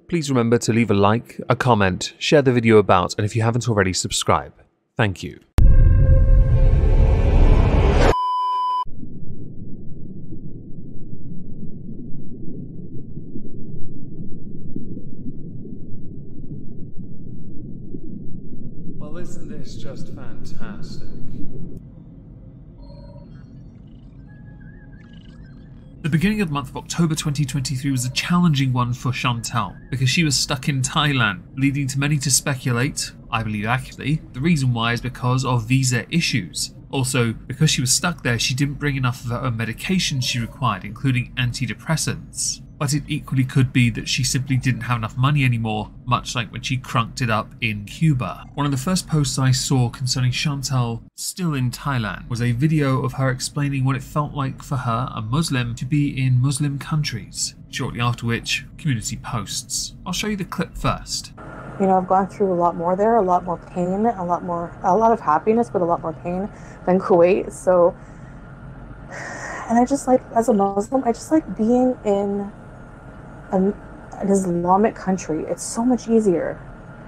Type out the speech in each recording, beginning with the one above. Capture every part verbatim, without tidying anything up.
please remember to leave a like, a comment, share the video about, and if you haven't already, subscribe. Thank you. Well, isn't this just fantastic? The beginning of the month of October twenty twenty-three was a challenging one for Chantal because she was stuck in Thailand, leading to many to speculate, I believe accurately, the reason why is because of visa issues. Also, because she was stuck there, she didn't bring enough of her own medication she required, including antidepressants. But it equally could be that she simply didn't have enough money anymore, much like when she crunked it up in Cuba. One of the first posts I saw concerning Chantal still in Thailand was a video of her explaining what it felt like for her, a Muslim, to be in Muslim countries. Shortly after which, community posts. I'll show you the clip first. You know, I've gone through a lot more there, a lot more pain, a lot more, a lot of happiness, but a lot more pain than Kuwait. So, and I just like, as a Muslim, I just like being in an, an Islamic country. It's so much easier.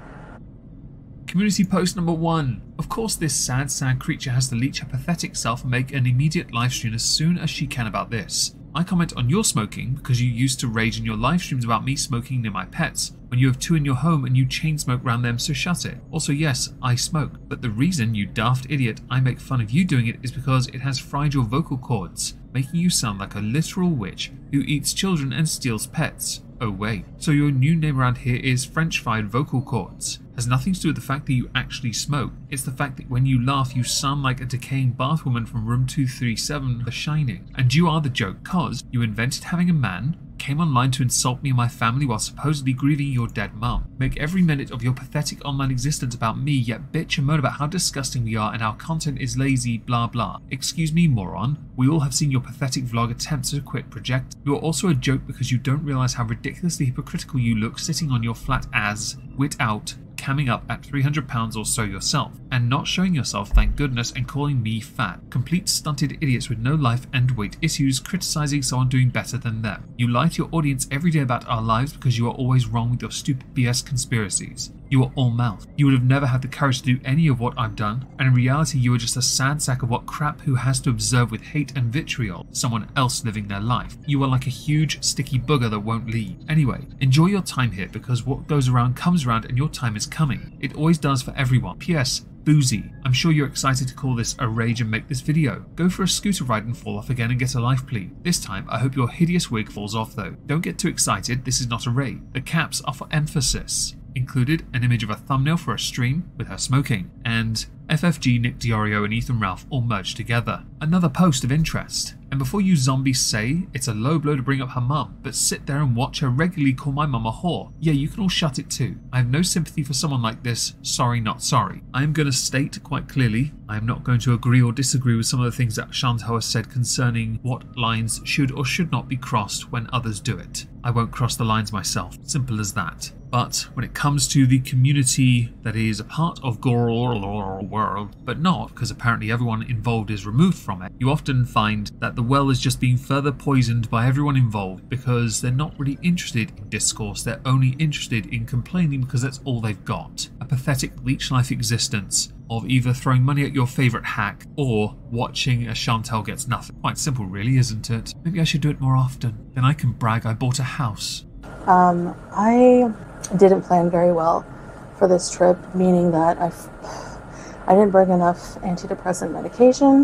Community post number one. Of course, this sad, sad creature has to leech her pathetic self and make an immediate live stream as soon as she can about this. I comment on your smoking because you used to rage in your live streams about me smoking near my pets when you have two in your home and you chain smoke around them, so shut it. Also, yes, I smoke, but the reason, you daft idiot, I make fun of you doing it is because it has fried your vocal cords, making you sound like a literal witch who eats children and steals pets. Oh wait, so your new name around here is French fried vocal cords. Has nothing to do with the fact that you actually smoke. It's the fact that when you laugh you sound like a decaying bathwoman from room two three seven The Shining. And you are the joke cause you invented having a man, came online to insult me and my family while supposedly grieving your dead mum. Make every minute of your pathetic online existence about me, yet bitch and moan about how disgusting we are and our content is lazy, blah blah. Excuse me, moron. We all have seen your pathetic vlog attempts to quit project. You are also a joke because you don't realise how ridiculously hypocritical you look sitting on your flat ass, wit out, camming up at three hundred pounds or so yourself, and not showing yourself, thank goodness, and calling me fat. Complete stunted idiots with no life and weight issues criticising someone doing better than them. You lie to your audience every day about our lives because you are always wrong with your stupid B S conspiracies. You are all mouth. You would have never had the courage to do any of what I've done, and in reality you are just a sad sack of what crap who has to observe with hate and vitriol someone else living their life. You are like a huge sticky booger that won't leave. Anyway, enjoy your time here because what goes around comes around and your time is coming. It always does for everyone. P S Boozy. I'm sure you're excited to call this a rage and make this video. Go for a scooter ride and fall off again and get a life plea. This time, I hope your hideous wig falls off though. Don't get too excited, this is not a raid. The caps are for emphasis. Included an image of a thumbnail for a stream with her smoking, and F F G, Nick Diorio and Ethan Ralph all merged together. Another post of interest. And before you zombies say it's a low blow to bring up her mum, but sit there and watch her regularly call my mum a whore. Yeah, you can all shut it too. I have no sympathy for someone like this. Sorry, not sorry. I am going to state quite clearly, I am not going to agree or disagree with some of the things that Chantal has said concerning what lines should or should not be crossed when others do it. I won't cross the lines myself. Simple as that. But when it comes to the community that is a part of Garra world, but not because apparently everyone involved is removed from it, you often find that the well is just being further poisoned by everyone involved because they're not really interested in discourse, they're only interested in complaining because that's all they've got. A pathetic leech-life existence of either throwing money at your favourite hack or watching as Chantal gets nothing. Quite simple really, isn't it? Maybe I should do it more often. Then I can brag I bought a house. Um, I didn't plan very well for this trip, meaning that I, I didn't bring enough antidepressant medication.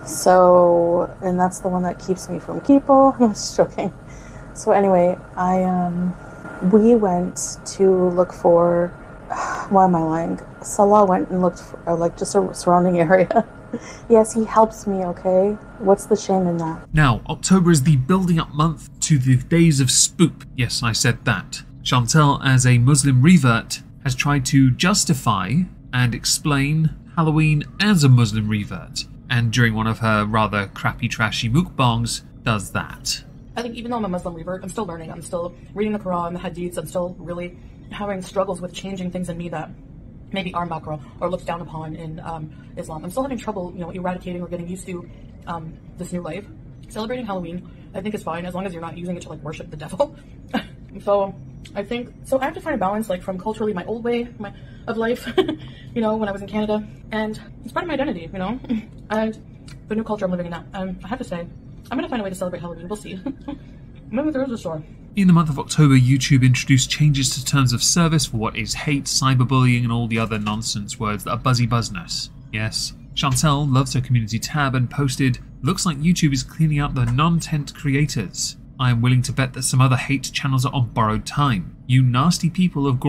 So, and that's the one that keeps me from Kipo. I'm just joking. So anyway, I, um, we went to look for, why am I lying? Salah went and looked for, like, just a surrounding area. Yes, he helps me, okay? What's the shame in that? Now, October is the building up month to the days of spoop. Yes, I said that. Chantal, as a Muslim revert, has tried to justify and explain Halloween as a Muslim revert, and during one of her rather crappy, trashy mukbangs, does that. I think even though I'm a Muslim revert, I'm still learning. I'm still reading the Quran, the Hadiths. I'm still really having struggles with changing things in me that maybe are macro or looked down upon in um, Islam. I'm still having trouble, you know, eradicating or getting used to um, this new life. Celebrating Halloween, I think, is fine as long as you're not using it to like worship the devil. So I think, so I have to find a balance, like, from culturally my old way my, of life, you know, when I was in Canada, and it's part of my identity, you know, and the new culture I'm living in now. Um, I have to say, I'm going to find a way to celebrate Halloween. We'll see. Maybe there is a store. In the month of October, YouTube introduced changes to terms of service for what is hate, cyberbullying, and all the other nonsense words that are buzzy buzzness. Yes, Chantel loves her community tab and posted, "Looks like YouTube is cleaning out the non-tent creators. I am willing to bet that some other hate channels are on borrowed time. You nasty people of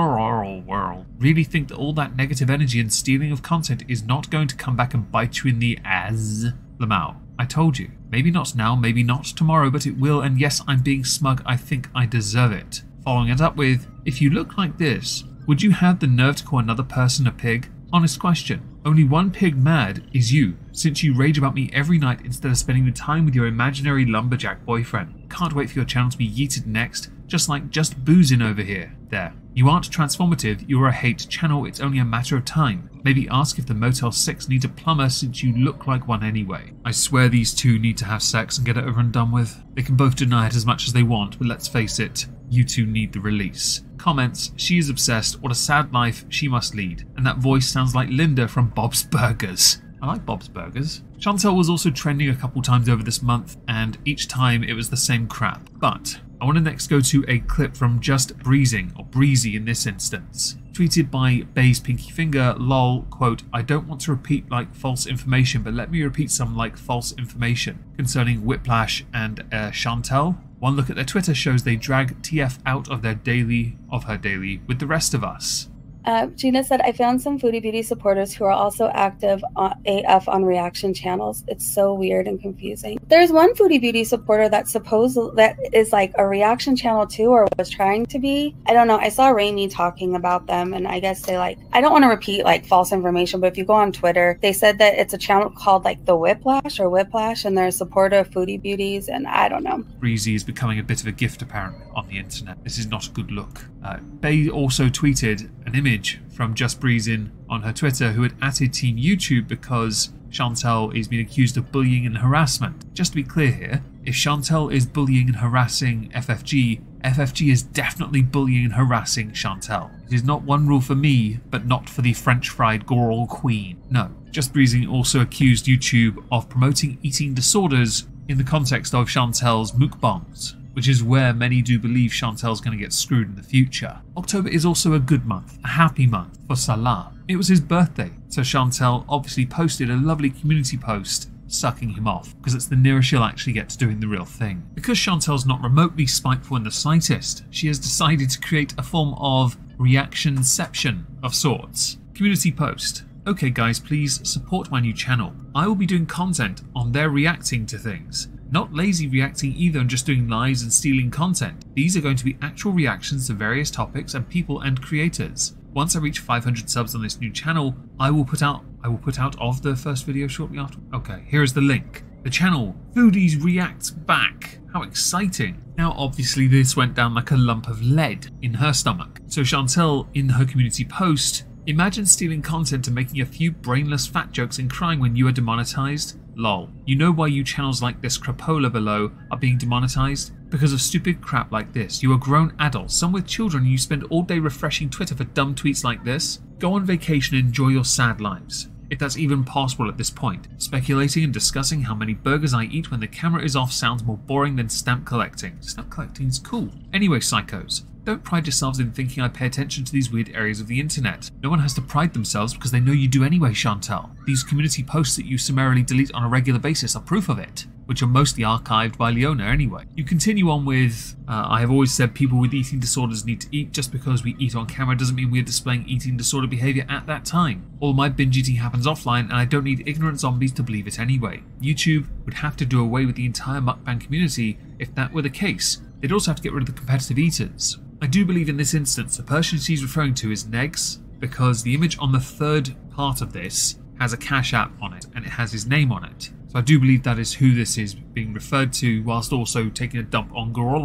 World really think that all that negative energy and stealing of content is not going to come back and bite you in the ass? Lamau, I told you. Maybe not now, maybe not tomorrow, but it will, and yes, I'm being smug. I think I deserve it." Following it up with, "If you look like this, would you have the nerve to call another person a pig? Honest question. Only one pig mad is you, since you rage about me every night instead of spending the time with your imaginary lumberjack boyfriend. Can't wait for your channel to be yeeted next, just like Just Boozin' over here. There. You aren't transformative, you're a hate channel, it's only a matter of time. Maybe ask if the Motel six needs a plumber since you look like one anyway." I swear these two need to have sex and get it over and done with. They can both deny it as much as they want, but let's face it, you two need the release. Comments, "She is obsessed, what a sad life she must lead. And that voice sounds like Linda from Bob's Burgers." I like Bob's Burgers. Chantel was also trending a couple times over this month, and each time it was the same crap. But I want to next go to a clip from Just Breezing, or Breezy in this instance. Tweeted by Bay's Pinky Finger, lol, quote, "I don't want to repeat like false information, but let me repeat some like false information concerning Whiplash and uh, Chantel. One look at their Twitter shows they drag T F out of their daily, of her daily, with the rest of us." Uh, Gina said, "I found some Foodie Beauty supporters who are also active on A F on reaction channels. It's so weird and confusing." There's one Foodie Beauty supporter that suppose that is like a reaction channel too, or was trying to be. I don't know. I saw Raimi talking about them, and I guess they like, I don't want to repeat like false information, but if you go on Twitter, they said that it's a channel called like the Whiplash or Whiplash, and they're a supporter of Foodie Beauties, and I don't know. Breezy is becoming a bit of a gift apparently on the internet. This is not a good look. Uh, Bay also tweeted an image from Just Breezing on her Twitter, who had added Team YouTube because Chantel is being accused of bullying and harassment. Just to be clear here, if Chantel is bullying and harassing F F G, F F G is definitely bullying and harassing Chantel. It is not one rule for me, but not for the French fried Goral Queen. No. Just Breezing also accused YouTube of promoting eating disorders in the context of Chantel's mukbangs, which is where many do believe Chantel's going to get screwed in the future. October is also a good month, a happy month for Salah. It was his birthday, so Chantel obviously posted a lovely community post sucking him off, because it's the nearest she'll actually get to doing the real thing. Because Chantel's not remotely spiteful in the slightest, she has decided to create a form of reactionception of sorts. Community post. "Okay guys, please support my new channel. I will be doing content on their reacting to things. Not lazy reacting either and just doing lives and stealing content. These are going to be actual reactions to various topics and people and creators. Once I reach five hundred subs on this new channel, I will put out I will put out of the first video shortly after." Okay, here is the link. The channel, Foodies Reacts Back. How exciting. Now obviously this went down like a lump of lead in her stomach. So Chantel, in her community post, "Imagine stealing content and making a few brainless fat jokes and crying when you are demonetized. Lol. You know why you channels like this crapola below are being demonetized? Because of stupid crap like this. You are grown adults, some with children, and you spend all day refreshing Twitter for dumb tweets like this? Go on vacation and enjoy your sad lives. If that's even possible at this point. Speculating and discussing how many burgers I eat when the camera is off sounds more boring than stamp collecting. Stamp collecting's cool. Anyway, psychos. Don't pride yourselves in thinking I pay attention to these weird areas of the internet. No one has to pride themselves because they know you do anyway, Chantel. These community posts that you summarily delete on a regular basis are proof of it, which are mostly archived by Leona anyway." You continue on with, uh, "I have always said people with eating disorders need to eat. Just because we eat on camera doesn't mean we're displaying eating disorder behavior at that time. All my binge eating happens offline and I don't need ignorant zombies to believe it anyway. YouTube would have to do away with the entire mukbang community if that were the case. They'd also have to get rid of the competitive eaters." I do believe in this instance the person she's referring to is Negs, because the image on the third part of this has a Cash App on it and it has his name on it. So I do believe that is who this is being referred to, whilst also taking a dump on God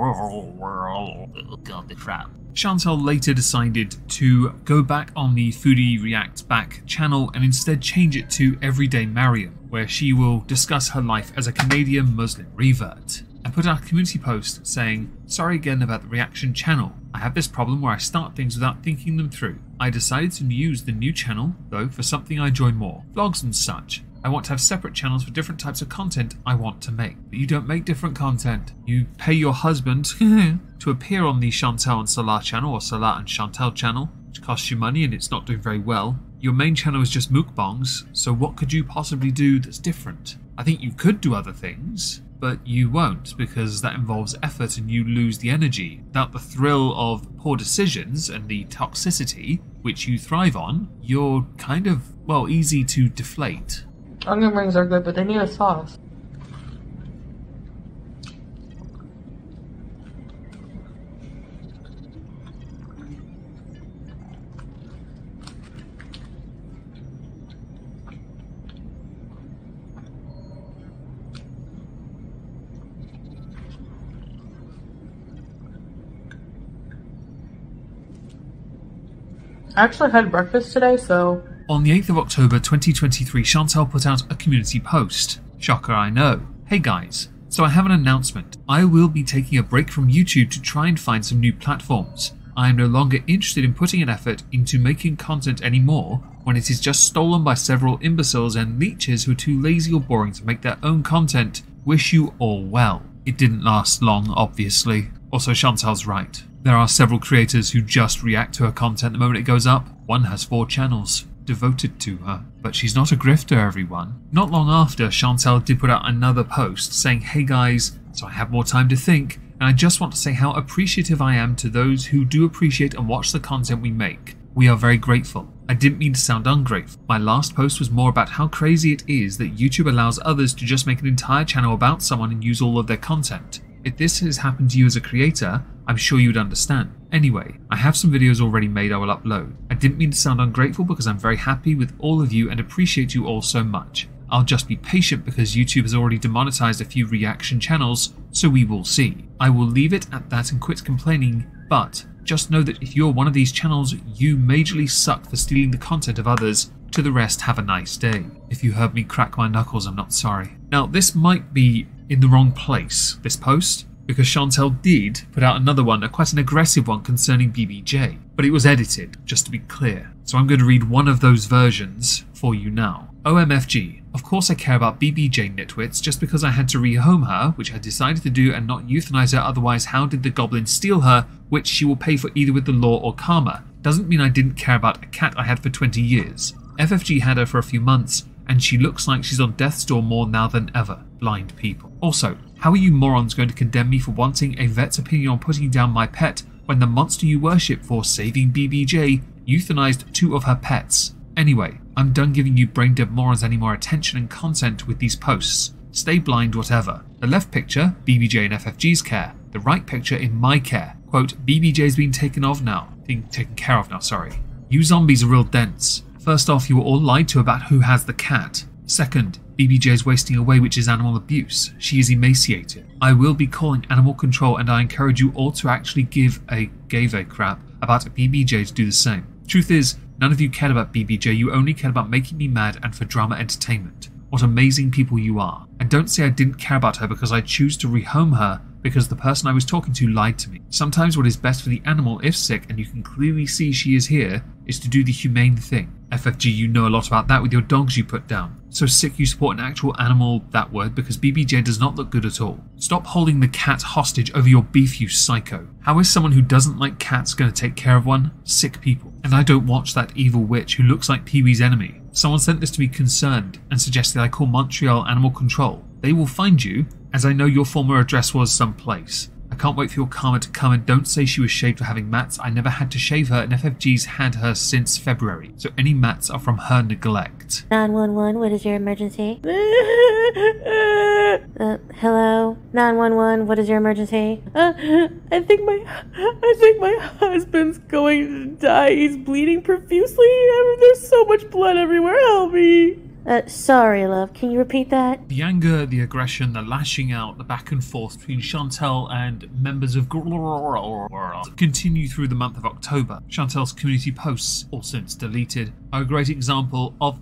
the crap. Chantel later decided to go back on the Foodie Reacts Back channel and instead change it to Everyday Mariam, where she will discuss her life as a Canadian Muslim revert. I put out a community post saying, sorry again about the reaction channel. I have this problem where I start things without thinking them through. I decided to use the new channel, though, for something I enjoy more, vlogs and such. I want to have separate channels for different types of content I want to make. But you don't make different content. You pay your husband to appear on the Chantal and Salah channel, or Salah and Chantal channel, which costs you money and it's not doing very well. Your main channel is just mukbangs, so what could you possibly do that's different? I think you could do other things, but you won't, because that involves effort and you lose the energy. Without the thrill of poor decisions and the toxicity, which you thrive on, you're kind of, well, easy to deflate. Onion rings are good, but they need a sauce. I actually had breakfast today, so... On the eighth of October twenty twenty-three, Chantal put out a community post. Shocker, I know. Hey guys, so I have an announcement. I will be taking a break from YouTube to try and find some new platforms. I am no longer interested in putting an effort into making content anymore when it is just stolen by several imbeciles and leeches who are too lazy or boring to make their own content. Wish you all well. It didn't last long, obviously. Also, Chantal's right. There are several creators who just react to her content the moment it goes up. One has four channels devoted to her. But she's not a grifter, everyone. Not long after, Chantal did put out another post saying, hey guys, so I have more time to think, and I just want to say how appreciative I am to those who do appreciate and watch the content we make. We are very grateful. I didn't mean to sound ungrateful. My last post was more about how crazy it is that YouTube allows others to just make an entire channel about someone and use all of their content. If this has happened to you as a creator, I'm sure you'd understand. Anyway, I have some videos already made I will upload. I didn't mean to sound ungrateful because I'm very happy with all of you and appreciate you all so much. I'll just be patient because YouTube has already demonetized a few reaction channels, so we will see. I will leave it at that and quit complaining, but just know that if you're one of these channels, you majorly suck for stealing the content of others. To the rest, have a nice day. If you heard me crack my knuckles, I'm not sorry. Now, this might be in the wrong place, this post, because Chantal did put out another one, a quite an aggressive one concerning B B J, but it was edited, just to be clear. So I'm going to read one of those versions for you now. O M F G. Of course I care about B B J nitwits, just because I had to rehome her, which I decided to do, and not euthanize her, otherwise how did the goblin steal her, which she will pay for either with the law or karma. Doesn't mean I didn't care about a cat I had for twenty years. F F G had her for a few months, and she looks like she's on death's door more now than ever. Blind people. Also, how are you morons going to condemn me for wanting a vet's opinion on putting down my pet when the monster you worship for saving B B J euthanized two of her pets? Anyway, I'm done giving you brain dead morons any more attention and content with these posts. Stay blind, whatever. The left picture, B B J in F F G's care. The right picture in my care. Quote, B B J's been taken off now. Being taken care of now, sorry. You zombies are real dense. First off, you were all lied to about who has the cat. Second, B B J is wasting away, which is animal abuse. She is emaciated. I will be calling animal control, and I encourage you all to actually give a gave a crap about B B J to do the same. Truth is, none of you cared about B B J, you only cared about making me mad and for drama entertainment. What amazing people you are. And don't say I didn't care about her because I choose to rehome her because the person I was talking to lied to me. Sometimes what is best for the animal, if sick and you can clearly see she is here, is to do the humane thing. F F G, you know a lot about that with your dogs you put down. So sick you support an actual animal, that word, because B B J does not look good at all. Stop holding the cat hostage over your beef, you psycho. How is someone who doesn't like cats going to take care of one? Sick people. And I don't watch that evil witch who looks like Pee-wee's enemy. Someone sent this to me concerned and suggested I call Montreal Animal Control. They will find you, as I know your former address was someplace. I can't wait for your karma to come, and don't say she was shaved for having mats. I never had to shave her, and F F G's had her since February, so any mats are from her neglect. nine one one, what is your emergency? uh, hello? nine one one, what is your emergency? Uh, I think my, I think my husband's going to die. He's bleeding profusely. I mean, there's so much blood everywhere. Help me. Uh, sorry, love. Can you repeat that? The anger, the aggression, the lashing out, the back and forth between Chantal and members of Garra continue through the month of October. Chantal's community posts, all since deleted, are a great example of this.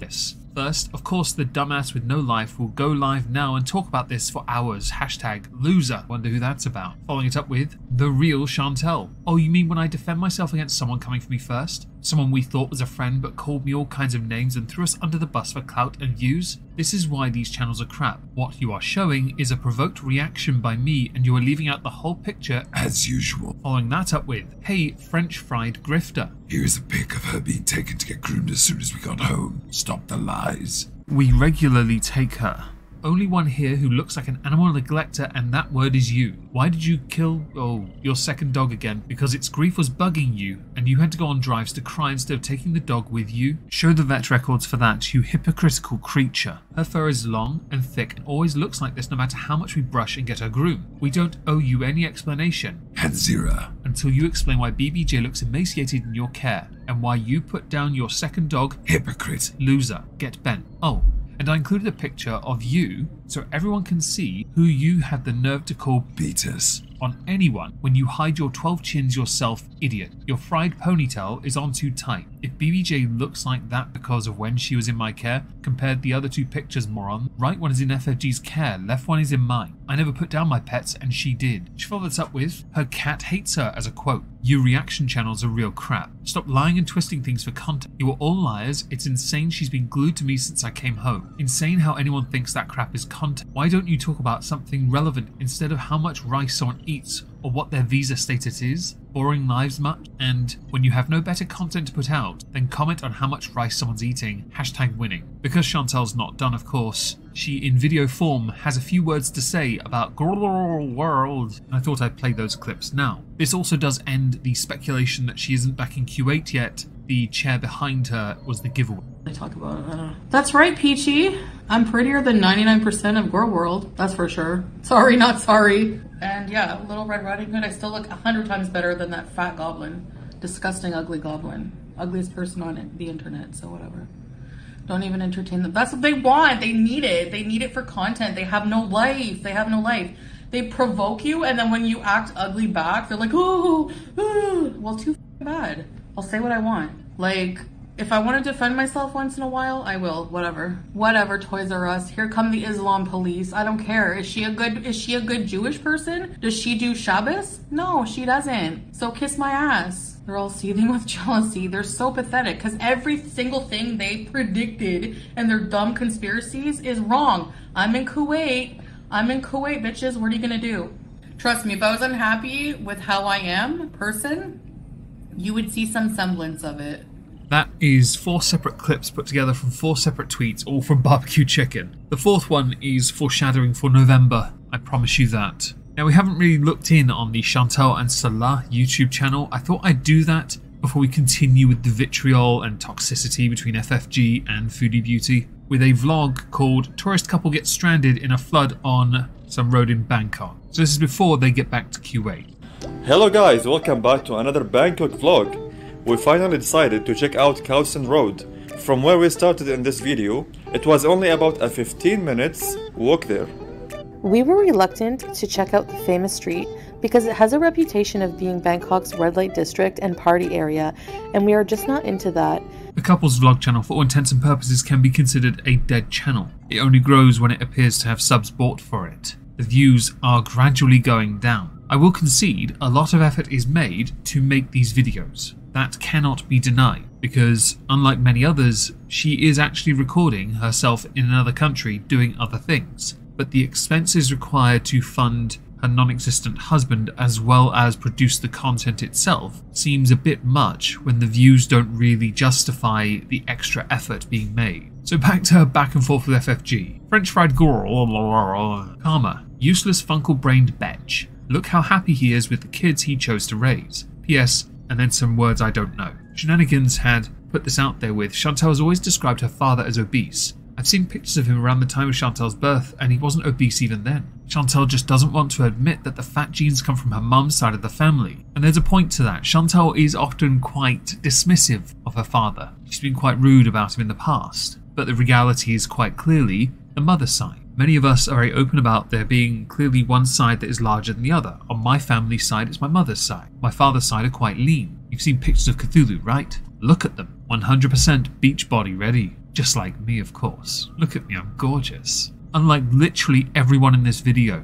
First, of course, the dumbass with no life will go live now and talk about this for hours. Hashtag loser. Wonder who that's about. Following it up with the real Chantel. Oh, you mean when I defend myself against someone coming for me first? Someone we thought was a friend but called me all kinds of names and threw us under the bus for clout and views? This is why these channels are crap. What you are showing is a provoked reaction by me and you are leaving out the whole picture as usual. Following that up with, hey, French fried grifter. Here's a pic of her being taken to get groomed as soon as we got home. Stop the lies. We regularly take her. Only one here who looks like an animal neglector, and that word is you. Why did you kill, oh, your second dog again? Because its grief was bugging you, and you had to go on drives to cry instead of taking the dog with you? Show the vet records for that, you hypocritical creature. Her fur is long and thick and always looks like this no matter how much we brush and get her groomed. We don't owe you any explanation. Hanzira. Until you explain why B B J looks emaciated in your care, and why you put down your second dog. Hypocrite. Loser. Get bent. Oh. And I included a picture of you so everyone can see who you had the nerve to call beaters on anyone when you hide your twelve chins yourself, idiot. Your fried ponytail is on too tight. If B B J looks like that because of when she was in my care, compared the other two pictures, moron. Right one is in F F G's care, left one is in mine. I never put down my pets and she did. She followed this up with, her cat hates her as a quote. You reaction channels are real crap. Stop lying and twisting things for content. You are all liars. It's insane she's been glued to me since I came home. Insane how anyone thinks that crap is content. Why don't you talk about something relevant instead of how much rice someone eats or what their visa status is? Boring lives much? And when you have no better content to put out, then comment on how much rice someone's eating. Hashtag winning. Because Chantel's not done, of course, she in video form has a few words to say about Garra world, and I thought I'd play those clips now. This also does end the speculation that she isn't back in Q eight yet. The chair behind her was the giveaway. They talk about it. I don't know. That's right, Peachy. I'm prettier than ninety-nine percent of Girl World. That's for sure. Sorry, not sorry. And yeah, Little Red Riding Hood, I still look a hundred times better than that fat goblin. Disgusting, ugly goblin. Ugliest person on the internet, so whatever. Don't even entertain them. That's what they want. They need it. They need it for content. They have no life. They have no life. They provoke you, and then when you act ugly back, they're like, oh, oh. Well, too bad. I'll say what I want. Like, if I want to defend myself once in a while, I will. Whatever. Whatever, Toys R Us. Here come the Islam police. I don't care. Is she a good is she a good Jewish person? Does she do Shabbos? No, she doesn't. So kiss my ass. They're all seething with jealousy. They're so pathetic because every single thing they predicted and their dumb conspiracies is wrong. I'm in Kuwait. I'm in Kuwait, bitches. What are you gonna do? Trust me, if I was unhappy with how I am, person, you would see some semblance of it. That is four separate clips put together from four separate tweets, all from Barbecue Chicken. The fourth one is foreshadowing for November, I promise you that. Now, we haven't really looked in on the Chantel and Salah YouTube channel. I thought I'd do that before we continue with the vitriol and toxicity between F F G and Foodie Beauty, with a vlog called Tourist Couple Gets Stranded in a Flood on some road in Bangkok. So this is before they get back to Q eight. Hello guys, welcome back to another Bangkok vlog. We finally decided to check out Kowson Road. From where we started in this video, it was only about a fifteen minutes walk there. We were reluctant to check out the famous street because it has a reputation of being Bangkok's red light district and party area, and we are just not into that. The couple's vlog channel, for all intents and purposes, can be considered a dead channel. It only grows when it appears to have subs bought for it. The views are gradually going down. I will concede a lot of effort is made to make these videos. That cannot be denied, because unlike many others, she is actually recording herself in another country doing other things. But the expenses required to fund her non-existent husband as well as produce the content itself seems a bit much when the views don't really justify the extra effort being made. So back to her back and forth with F F G. French fried girl, karma, useless funkle-brained betch. Look how happy he is with the kids he chose to raise. P S and then some words I don't know. Shenanigans had put this out there with, Chantel has always described her father as obese. I've seen pictures of him around the time of Chantel's birth and he wasn't obese even then. Chantel just doesn't want to admit that the fat genes come from her mum's side of the family. And there's a point to that. Chantel is often quite dismissive of her father. She's been quite rude about him in the past. But the reality is quite clearly the mother's side. Many of us are very open about there being clearly one side that is larger than the other. On my family's side, it's my mother's side. My father's side are quite lean. You've seen pictures of Cthulhu, right? Look at them. one hundred percent beach body ready. Just like me, of course. Look at me, I'm gorgeous. Unlike literally everyone in this video.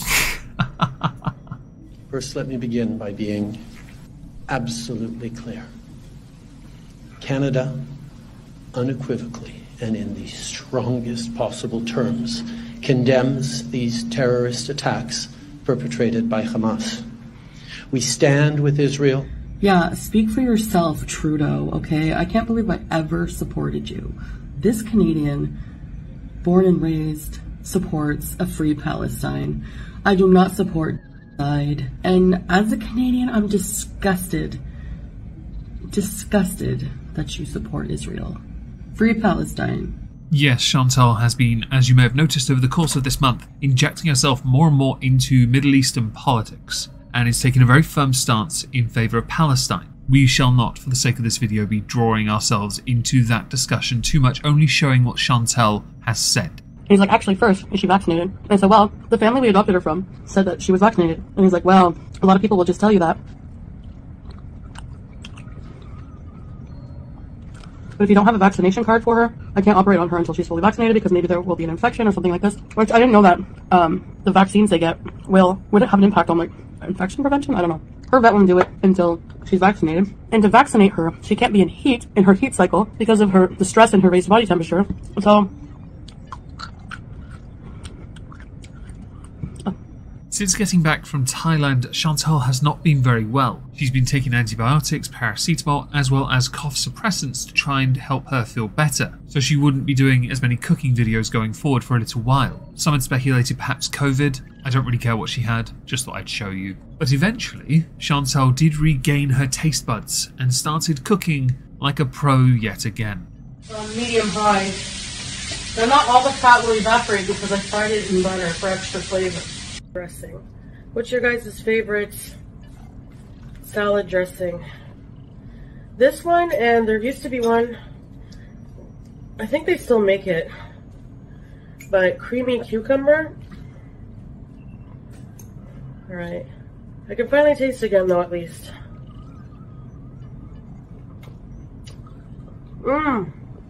First, let me begin by being absolutely clear. Canada, unequivocally and in the strongest possible terms, condemns these terrorist attacks perpetrated by Hamas. We stand with Israel. Yeah, speak for yourself, Trudeau, okay? I can't believe I ever supported you. This Canadian, born and raised, supports a free Palestine. I do not support genocide. And as a Canadian, I'm disgusted, disgusted that you support Israel. Free Palestine. Yes, Chantal has been, as you may have noticed over the course of this month, injecting herself more and more into Middle Eastern politics, and is taking a very firm stance in favour of Palestine. We shall not, for the sake of this video, be drawing ourselves into that discussion too much, only showing what Chantal has said. He's like, actually, first, is she vaccinated? And I said, well, the family we adopted her from said that she was vaccinated. And he's like, well, a lot of people will just tell you that. But if you don't have a vaccination card for her, I can't operate on her until she's fully vaccinated because maybe there will be an infection or something like this. Which I didn't know that um, the vaccines they get will, would it have an impact on like infection prevention? I don't know. Her vet won't do it until she's vaccinated. And to vaccinate her, she can't be in heat, in her heat cycle, because of her the stress and her raised body temperature. So... Since getting back from Thailand, Chantal has not been very well. She's been taking antibiotics, paracetamol, as well as cough suppressants to try and help her feel better, so she wouldn't be doing as many cooking videos going forward for a little while. Some had speculated perhaps COVID. I don't really care what she had, just thought I'd show you. But eventually, Chantal did regain her taste buds and started cooking like a pro yet again. Um, medium high. Now not all the fat will evaporate because I fried it in butter for extra flavor. Dressing. What's your guys' favorite salad dressing? This one, and there used to be one, I think they still make it, but creamy cucumber. Alright. I can finally taste again though, at least. Mmm.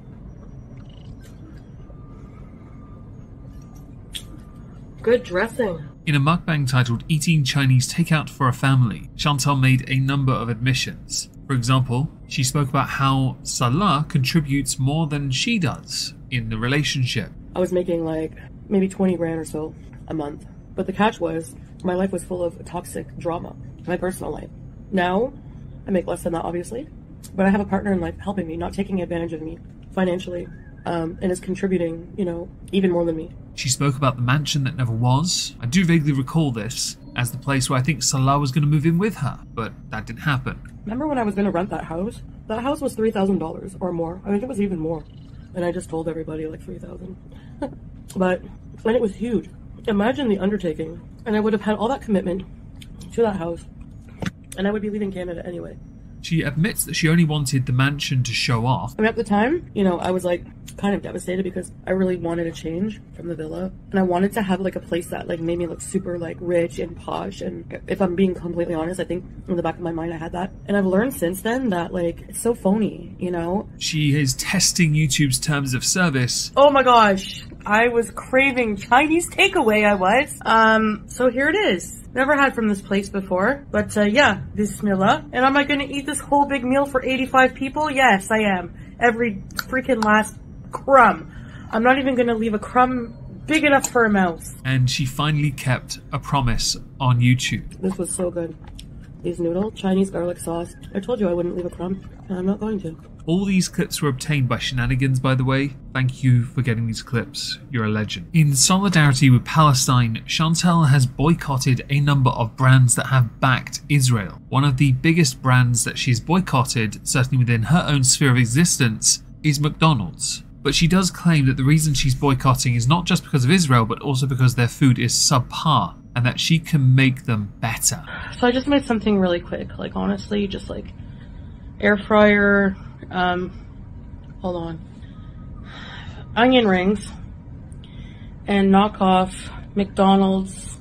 Good dressing. In a mukbang titled Eating Chinese Takeout for a Family, Chantal made a number of admissions. For example, she spoke about how Salah contributes more than she does in the relationship. I was making like maybe twenty grand or so a month. But the catch was, my life was full of toxic drama, my personal life. Now, I make less than that obviously, but I have a partner in life helping me, not taking advantage of me financially, um, and is contributing, you know, even more than me. She spoke about the mansion that never was. I do vaguely recall this as the place where I think Salah was going to move in with her, but that didn't happen. Remember when I was going to rent that house? That house was three thousand dollars or more. I think it was even more. And I just told everybody like three thousand dollars. But, and it was huge. Imagine the undertaking. And I would have had all that commitment to that house. And I would be leaving Canada anyway. She admits that she only wanted the mansion to show off. I mean, at the time, you know, I was like kind of devastated because I really wanted a change from the villa. And I wanted to have like a place that like made me look super like rich and posh. And if I'm being completely honest, I think in the back of my mind I had that. And I've learned since then that like it's so phony, you know? She is testing YouTube's terms of service. Oh my gosh. I was craving Chinese takeaway, I was. Um, so here it is. Never had from this place before, but uh, yeah, bismillah. And am I gonna eat this whole big meal for eighty-five people? Yes, I am. Every freaking last crumb. I'm not even gonna leave a crumb big enough for a mouse. And she finally kept a promise on YouTube. This was so good. These noodle, Chinese garlic sauce. I told you I wouldn't leave a crumb, and I'm not going to. All these clips were obtained by Shenanigans, by the way. Thank you for getting these clips. You're a legend. In solidarity with Palestine, Chantal has boycotted a number of brands that have backed Israel. One of the biggest brands that she's boycotted, certainly within her own sphere of existence, is McDonald's. But she does claim that the reason she's boycotting is not just because of Israel, but also because their food is subpar, and that she can make them better. So I just made something really quick, like honestly, just like air fryer, um, hold on, onion rings, and knockoff McDonald's.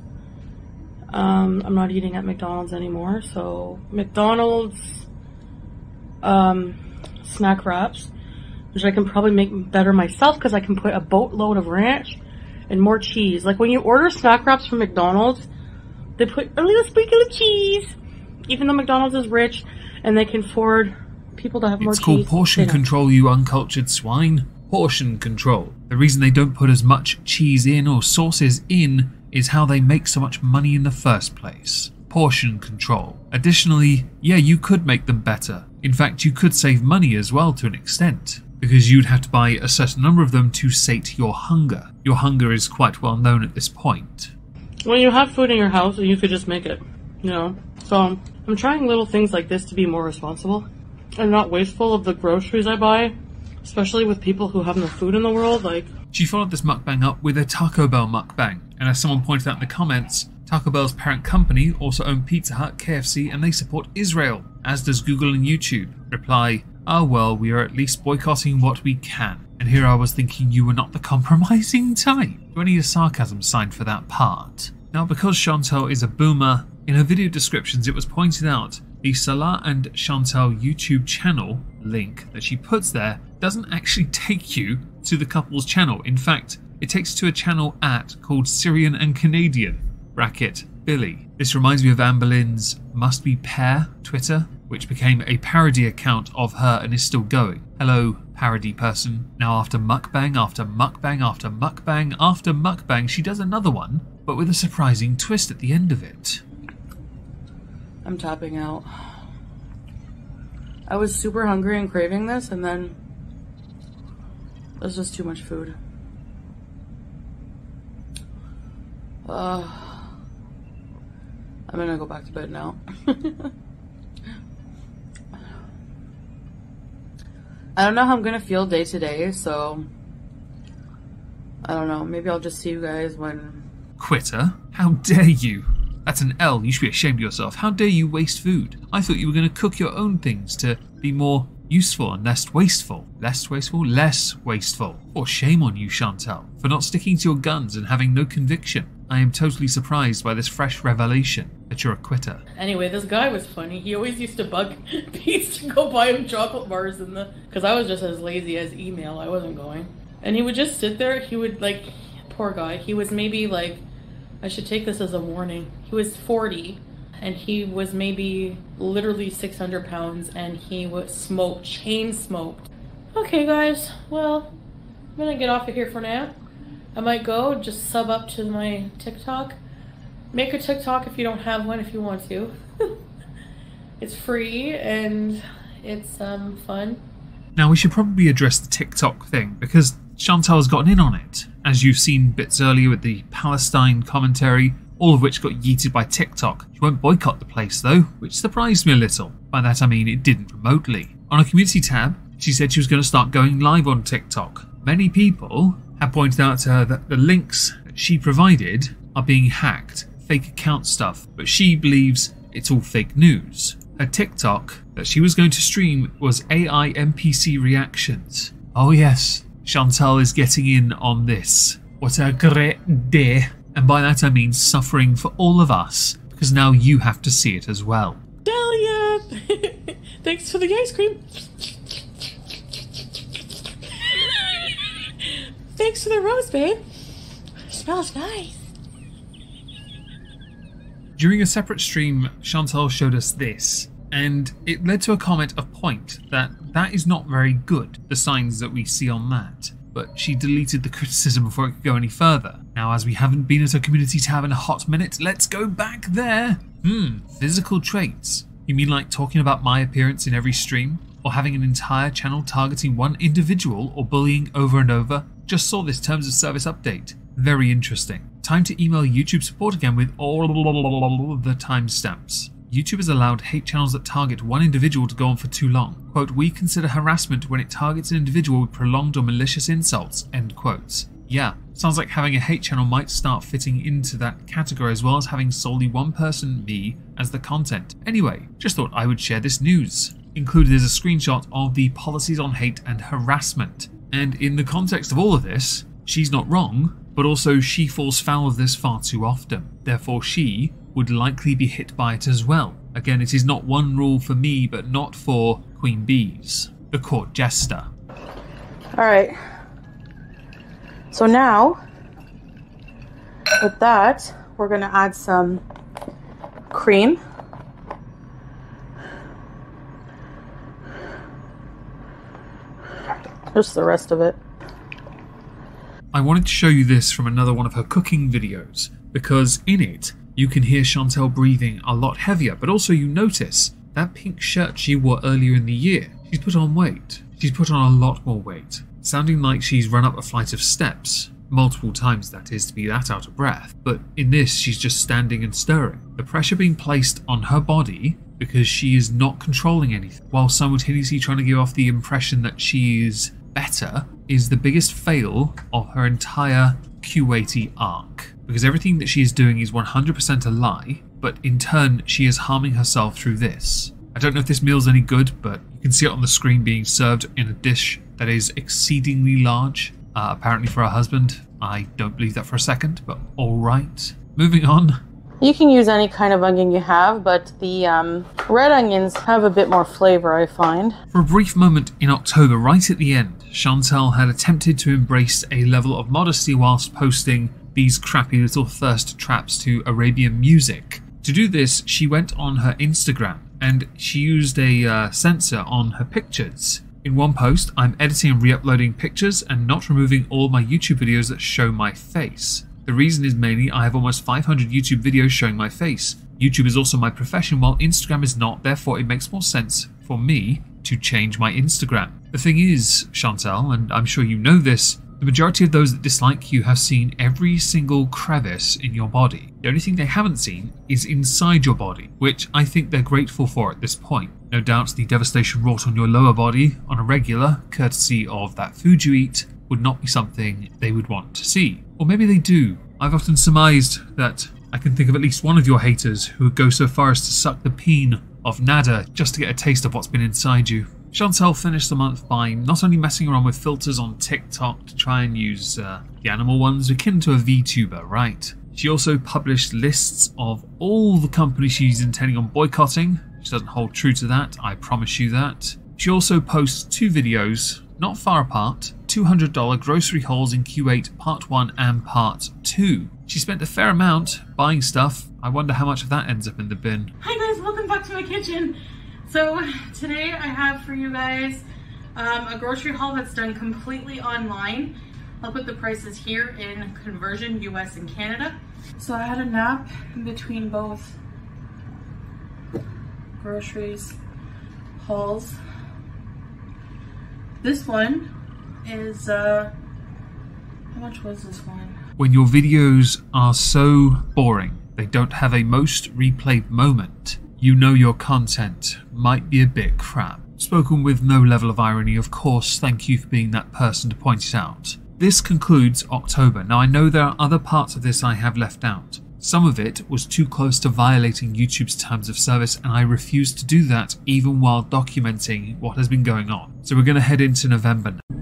Um, I'm not eating at McDonald's anymore, so McDonald's um, snack wraps, which I can probably make better myself because I can put a boatload of ranch and more cheese. Like when you order snack wraps from McDonald's, they put a little sprinkle of cheese, even though McDonald's is rich and they can afford people to have more cheese. It's called portion control, you uncultured swine. Portion control. The reason they don't put as much cheese in or sauces in is how they make so much money in the first place. Portion control. Additionally, yeah, you could make them better. In fact, you could save money as well to an extent, because you'd have to buy a certain number of them to sate your hunger. Your hunger is quite well known at this point. When you have food in your house, you could just make it, you know? So, I'm trying little things like this to be more responsible and not wasteful of the groceries I buy, especially with people who have no food in the world, like... She followed this mukbang up with a Taco Bell mukbang, and as someone pointed out in the comments, Taco Bell's parent company also own Pizza Hut, K F C, and they support Israel, as does Google and YouTube. Reply, ah well, we are at least boycotting what we can. And here I was thinking you were not the compromising type. Do any of sarcasm signed for that part? Now, because Chantal is a boomer, in her video descriptions it was pointed out the Salah and Chantal YouTube channel link that she puts there doesn't actually take you to the couple's channel. In fact, it takes you to a channel at called Syrian and Canadian, bracket Billy. This reminds me of Anne Boleyn's Must Be Pear Twitter, which became a parody account of her and is still going. Hello, parody person. Now after mukbang, after mukbang, after mukbang, after mukbang, she does another one, but with a surprising twist at the end of it. I'm tapping out. I was super hungry and craving this, and then there's just too much food. Uh, I'm gonna go back to bed now. I don't know how I'm gonna feel day to day, so I don't know. Maybe I'll just see you guys when... Quitter? How dare you? That's an L. You should be ashamed of yourself. How dare you waste food? I thought you were going to cook your own things to be more useful and less wasteful. Less wasteful? Less wasteful. Or shame on you, Chantal, for not sticking to your guns and having no conviction. I am totally surprised by this fresh revelation that you're a quitter. Anyway, this guy was funny. He always used to bug Pete to go buy him chocolate bars in the... Because I was just as lazy as email. I wasn't going. And he would just sit there. He would, like... Poor guy. He was maybe, like... I should take this as a warning. He was forty, and he was maybe literally six hundred pounds, and he was smoked, chain smoked. Okay, guys, well, I'm gonna get off of here for now. I might go just sub up to my TikTok. Make a TikTok if you don't have one, if you want to. It's free and it's um, fun. Now we should probably address the TikTok thing because Chantal's gotten in on it, as you've seen bits earlier with the Palestine commentary, all of which got yeeted by TikTok. She won't boycott the place though, which surprised me a little. By that I mean it didn't remotely. On a community tab, she said she was going to start going live on TikTok. Many people have pointed out to her that the links that she provided are being hacked, fake account stuff, but she believes it's all fake news. Her TikTok that she was going to stream was A I N P C reactions. Oh yes, Chantal is getting in on this. What a great day. And by that I mean suffering for all of us, because now you have to see it as well. Dahlia! Thanks for the ice cream. Thanks for the rose, babe. Smells nice. During a separate stream, Chantal showed us this, and it led to a comment of point that that is not very good, the signs that we see on that. But she deleted the criticism before it could go any further. Now, as we haven't been at a community tab in a hot minute, let's go back there. Hmm, physical traits. You mean like talking about my appearance in every stream? Or having an entire channel targeting one individual or bullying over and over? Just saw this terms of service update. Very interesting. Time to email YouTube support again with all the timestamps. YouTube has allowed hate channels that target one individual to go on for too long. Quote, we consider harassment when it targets an individual with prolonged or malicious insults, end quotes. Yeah, sounds like having a hate channel might start fitting into that category as well as having solely one person, me, as the content. Anyway, just thought I would share this news. Included is a screenshot of the policies on hate and harassment. And in the context of all of this, she's not wrong, but also she falls foul of this far too often. Therefore she would likely be hit by it as well. Again, it is not one rule for me, but not for Queen Bees, the court jester. Alright. So now, with that, we're going to add some cream. Just the rest of it. I wanted to show you this from another one of her cooking videos, because in it, you can hear Chantal breathing a lot heavier, but also you notice that pink shirt she wore earlier in the year. She's put on weight. She's put on a lot more weight, sounding like she's run up a flight of steps, multiple times that is, to be that out of breath. But in this, she's just standing and stirring. The pressure being placed on her body because she is not controlling anything, while simultaneously trying to give off the impression that she is better, is the biggest fail of her entire Q eighty arc. Because everything that she is doing is one hundred percent a lie, but in turn she is harming herself through this. I don't know if this meal's any good, but you can see it on the screen being served in a dish that is exceedingly large, uh, apparently for her husband. I don't believe that for a second, but alright. Moving on. You can use any kind of onion you have, but the um, red onions have a bit more flavor, I find. For a brief moment in October, right at the end, Chantal had attempted to embrace a level of modesty whilst posting these crappy little thirst traps to Arabian music. To do this, she went on her Instagram and she used a uh, censor on her pictures. In one post, I'm editing and re-uploading pictures and not removing all my YouTube videos that show my face. The reason is mainly I have almost five hundred YouTube videos showing my face. YouTube is also my profession while Instagram is not, therefore it makes more sense for me to change my Instagram. The thing is, Chantal, and I'm sure you know this, the majority of those that dislike you have seen every single crevice in your body. The only thing they haven't seen is inside your body, which I think they're grateful for at this point. No doubt the devastation wrought on your lower body on a regular, courtesy of that food you eat, would not be something they would want to see. Or maybe they do. I've often surmised that I can think of at least one of your haters who would go so far as to suck the peen of nada just to get a taste of what's been inside you. Chantal finished the month by not only messing around with filters on TikTok to try and use uh, the animal ones akin to a VTuber, right? She also published lists of all the companies she's intending on boycotting. She doesn't hold true to that, I promise you that. She also posts two videos, not far apart, two hundred dollar grocery hauls in Q eight Part one and Part two. She spent a fair amount buying stuff. I wonder how much of that ends up in the bin. Hi guys, welcome back to my kitchen. So today I have for you guys um, a grocery haul that's done completely online. I'll put the prices here in conversion, U S and Canada. So I had a nap in between both groceries hauls. This one is, uh, how much was this one? When your videos are so boring, they don't have a most replayed moment, you know your content might be a bit crap. Spoken with no level of irony, of course, thank you for being that person to point it out. This concludes October. Now I know there are other parts of this I have left out. Some of it was too close to violating YouTube's terms of service and I refused to do that even while documenting what has been going on. So we're going to head into November now.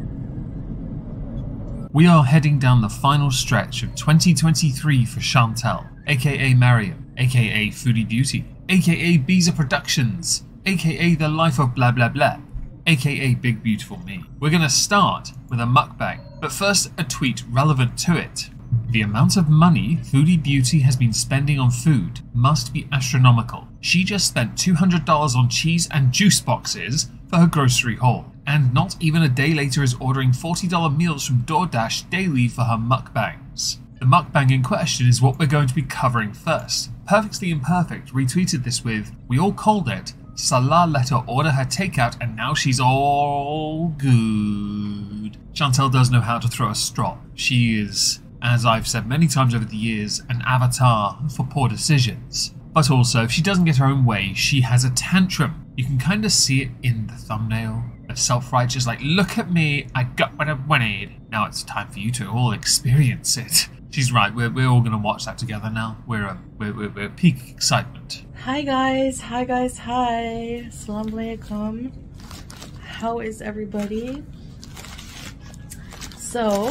We are heading down the final stretch of twenty twenty-three for Chantal, aka Mariam, aka Foodie Beauty, aka Beezer Productions, aka The Life of Blah Blah Blah, aka Big Beautiful Me. We're going to start with a mukbang, but first a tweet relevant to it. The amount of money Foodie Beauty has been spending on food must be astronomical. She just spent two hundred dollars on cheese and juice boxes for her grocery haul, and not even a day later is ordering forty dollar meals from DoorDash daily for her mukbangs. The mukbang in question is what we're going to be covering first. Perfectly Imperfect retweeted this with, "We all called it. Salah let her order her takeout and now she's all good." Chantal does know how to throw a strop. She is, as I've said many times over the years, an avatar for poor decisions. But also, if she doesn't get her own way, she has a tantrum. You can kind of see it in the thumbnail. The self-righteous, like, look at me, I got what I wanted. Now it's time for you to all experience it. She's right, we're, we're all going to watch that together now. We're, uh, we're, we're, we're peak excitement. Hi guys, hi guys, hi. Assalamu alaikum. How is everybody? So,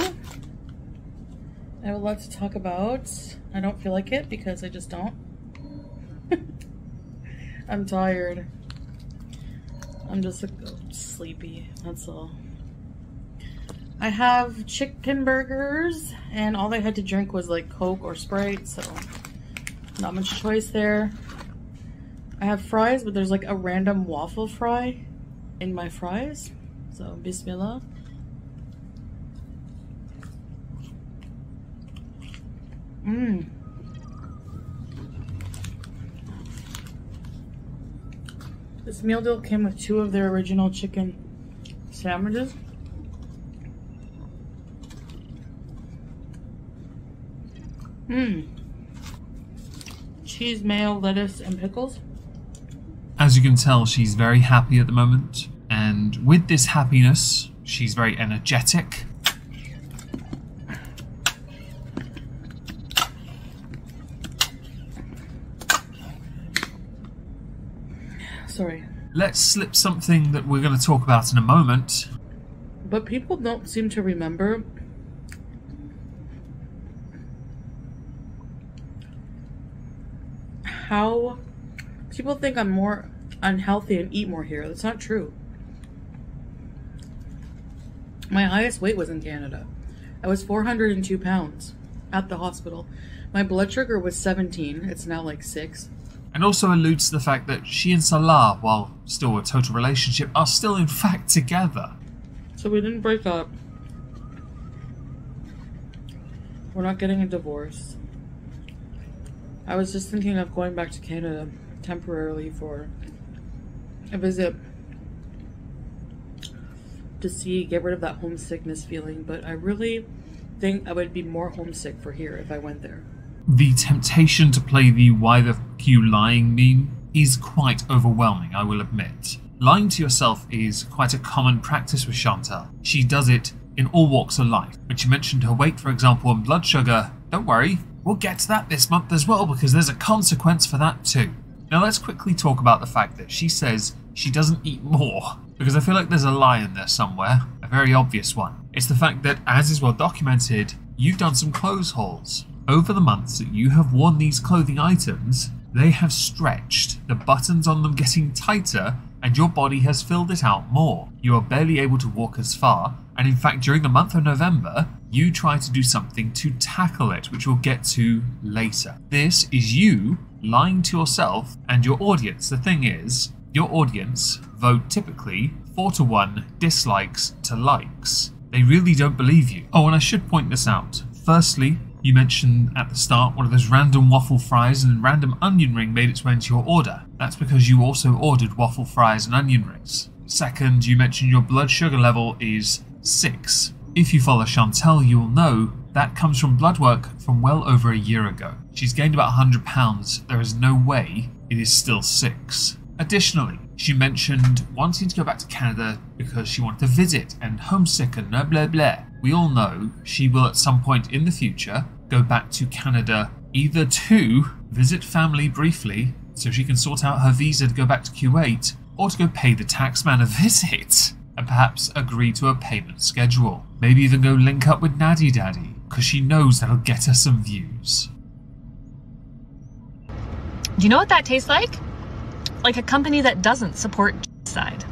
I have a lot to talk about. I don't feel like it because I just don't. I'm tired. I'm just uh, sleepy, that's all. I have chicken burgers, and all I had to drink was like Coke or Sprite, so not much choice there. I have fries, but there's like a random waffle fry in my fries, so bismillah. Mmm. This meal deal came with two of their original chicken sandwiches. Mmm. Cheese, mayo, lettuce, and pickles. As you can tell, she's very happy at the moment, and with this happiness, she's very energetic. Sorry. Let's slip something that we're going to talk about in a moment. But people don't seem to remember how people think I'm more unhealthy and eat more here. That's not true. My highest weight was in Canada. I was four hundred two pounds at the hospital. My blood sugar was seventeen. It's now like six. And also alludes to the fact that she and Salah, while still a total relationship, are still in fact together. So we didn't break up. We're not getting a divorce. I was just thinking of going back to Canada temporarily for a visit to see, get rid of that homesickness feeling, but I really think I would be more homesick for here if I went there. The temptation to play the why the f you lying meme is quite overwhelming, I will admit. Lying to yourself is quite a common practice with Chantal. She does it in all walks of life. When she mentioned her weight, for example, and blood sugar, don't worry, we'll get to that this month as well because there's a consequence for that too. Now let's quickly talk about the fact that she says she doesn't eat more, because I feel like there's a lie in there somewhere, a very obvious one. It's the fact that, as is well documented, you've done some clothes hauls. Over the months that you have worn these clothing items, they have stretched, the buttons on them getting tighter, and your body has filled it out more. You are barely able to walk as far, and in fact during the month of November, you try to do something to tackle it, which we'll get to later. This is you lying to yourself and your audience. The thing is, your audience vote typically four to one dislikes to likes. They really don't believe you. Oh, and I should point this out. Firstly, you mentioned at the start one of those random waffle fries and random onion ring made its way into your order. That's because you also ordered waffle fries and onion rings. Second, you mentioned your blood sugar level is six. If you follow Chantal, you'll know that comes from blood work from well over a year ago. She's gained about one hundred pounds. There is no way it is still six. Additionally, she mentioned wanting to go back to Canada because she wanted to visit and homesick and blah blah blah. We all know she will at some point in the future go back to Canada either to visit family briefly so she can sort out her visa to go back to Kuwait, or to go pay the taxman a visit and perhaps agree to a payment schedule. Maybe even go link up with Naddy Daddy because she knows that'll get her some views. Do you know what that tastes like? Like a company that doesn't support genocide.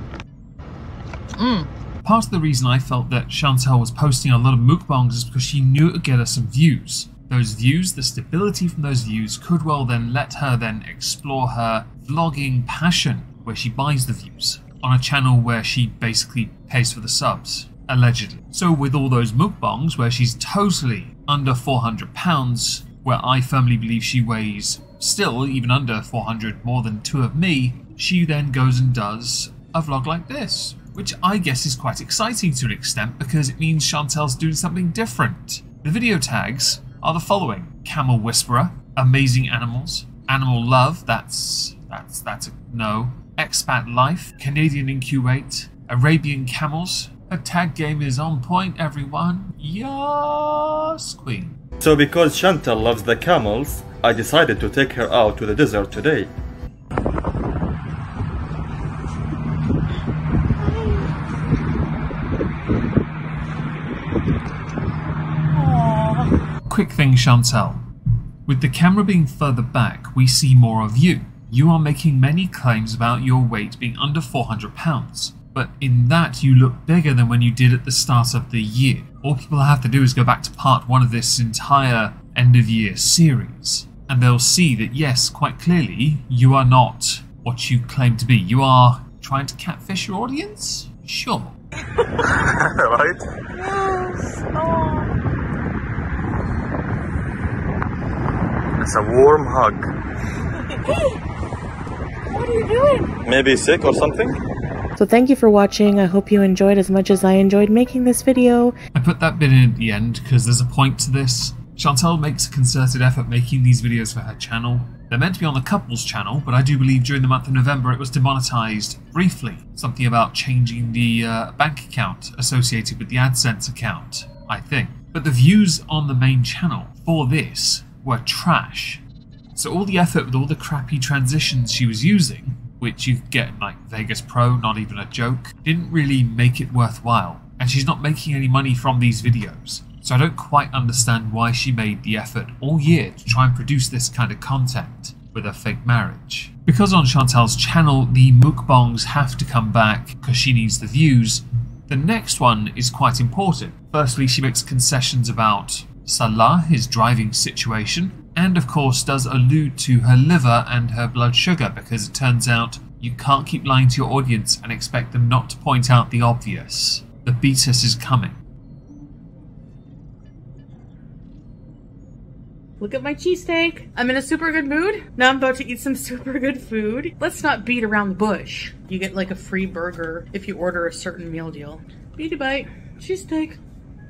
Mmm. Part of the reason I felt that Chantal was posting a lot of mukbangs is because she knew it would get her some views. Those views, the stability from those views could well then let her then explore her vlogging passion, where she buys the views, on a channel where she basically pays for the subs, allegedly. So with all those mukbangs where she's totally under four hundred pounds, where I firmly believe she weighs still even under four hundred more than two of me, she then goes and does a vlog like this, which I guess is quite exciting to an extent because it means Chantal's doing something different. The video tags are the following: Camel Whisperer, Amazing Animals, Animal Love, that's, that's, that's a no, Expat Life, Canadian in Kuwait, Arabian Camels. Her tag game is on point, everyone. Yes, Queen. So because Chantal loves the camels, I decided to take her out to the desert today. Quick thing, Chantal. With the camera being further back, we see more of you. You are making many claims about your weight being under four hundred pounds. but in that you look bigger than when you did at the start of the year. All people have to do is go back to part one of this entire end of year series, and they'll see that yes, quite clearly, you are not what you claim to be. You are trying to catfish your audience? Sure. Right? Yes. Oh. It's a warm hug. What are you doing? Maybe sick or something? So thank you for watching. I hope you enjoyed as much as I enjoyed making this video. I put that bit in at the end because there's a point to this. Chantal makes a concerted effort making these videos for her channel. They're meant to be on the couple's channel, but I do believe during the month of November it was demonetized briefly. Something about changing the uh, bank account associated with the AdSense account, I think. But the views on the main channel for this were trash. So all the effort with all the crappy transitions she was using, which you get in like Vegas Pro, not even a joke, didn't really make it worthwhile. And she's not making any money from these videos. So I don't quite understand why she made the effort all year to try and produce this kind of content with a fake marriage. Because on Chantal's channel the mukbangs have to come back because she needs the views, the next one is quite important. Firstly, she makes concessions about Salah, his driving situation, and of course does allude to her liver and her blood sugar, because it turns out you can't keep lying to your audience and expect them not to point out the obvious. The beatus is coming. Look at my cheesesteak. I'm in a super good mood. Now I'm about to eat some super good food. Let's not beat around the bush. You get like a free burger if you order a certain meal deal. Beauty bite, cheesesteak.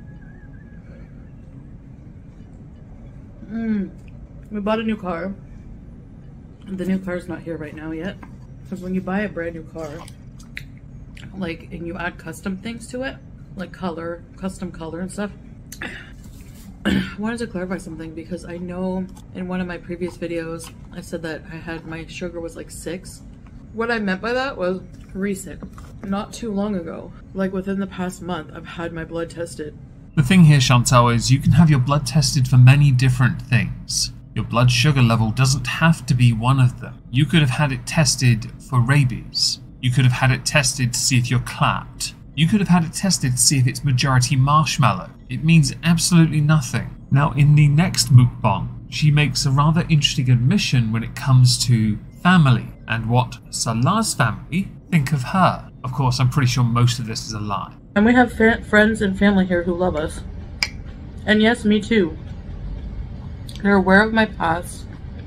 Mmm. We bought a new car. The new car's not here right now yet. Because when you buy a brand new car, like, and you add custom things to it, like color, custom color and stuff. I wanted to clarify something because I know in one of my previous videos I said that I had my sugar was like six. What I meant by that was recent, not too long ago. Like within the past month, I've had my blood tested. The thing here, Chantal, is you can have your blood tested for many different things. Your blood sugar level doesn't have to be one of them. You could have had it tested for rabies. You could have had it tested to see if you're clapped. You could have had it tested to see if it's majority marshmallow. It means absolutely nothing. Now, in the next mukbang, she makes a rather interesting admission when it comes to family and what Salah's family think of her. Of course, I'm pretty sure most of this is a lie. And we have fa friends and family here who love us. And yes, me too. They're aware of my past.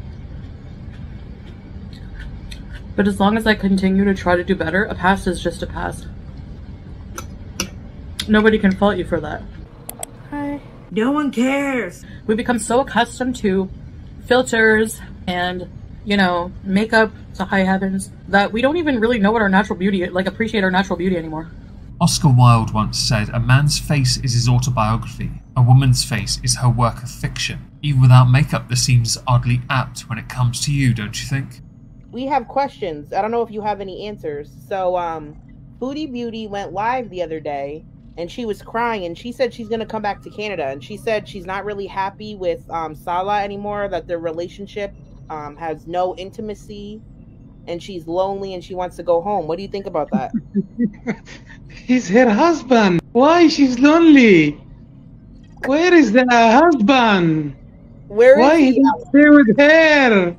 But as long as I continue to try to do better, a past is just a past. Nobody can fault you for that. Hi. No one cares. We become so accustomed to filters and, you know, makeup to high heavens that we don't even really know what our natural beauty, like appreciate our natural beauty anymore. Oscar Wilde once said, "A man's face is his autobiography. A woman's face is her work of fiction." Even without makeup, this seems oddly apt when it comes to you, don't you think? We have questions. I don't know if you have any answers. So, um, Foodie Beauty went live the other day, and she was crying, and she said she's going to come back to Canada, and she said she's not really happy with um, Salah anymore, that their relationship um, has no intimacy, and she's lonely, and she wants to go home. What do you think about that? He's her husband. Why she's lonely? Where is the husband? Where is Why he? he don't stay with her?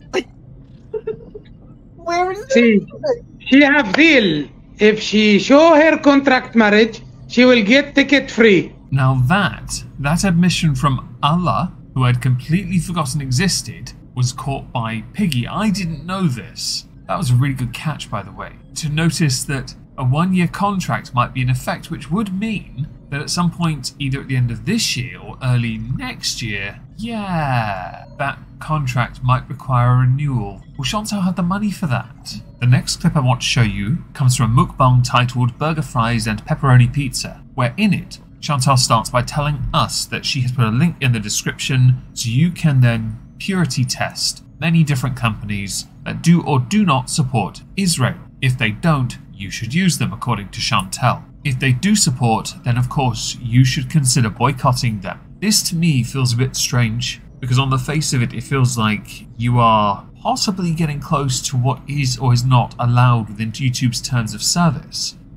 Where is she? She have deal. If she show her contract marriage, she will get ticket free. Now that, that admission from Allah, who I'd completely forgotten existed, was caught by Piggy. I didn't know this. That was a really good catch, by the way. To notice that a one-year contract might be in effect, which would mean that at some point, either at the end of this year or early next year, yeah, that contract might require a renewal. Will Chantal have the money for that? The next clip I want to show you comes from a mukbang titled Burger Fries and Pepperoni Pizza, where in it, Chantal starts by telling us that she has put a link in the description so you can then purity test many different companies that do or do not support Israel. If they don't, you should use them, according to Chantal. If they do support, then of course you should consider boycotting them. This to me feels a bit strange, because on the face of it, it feels like you are possibly getting close to what is or is not allowed within YouTube's terms of service.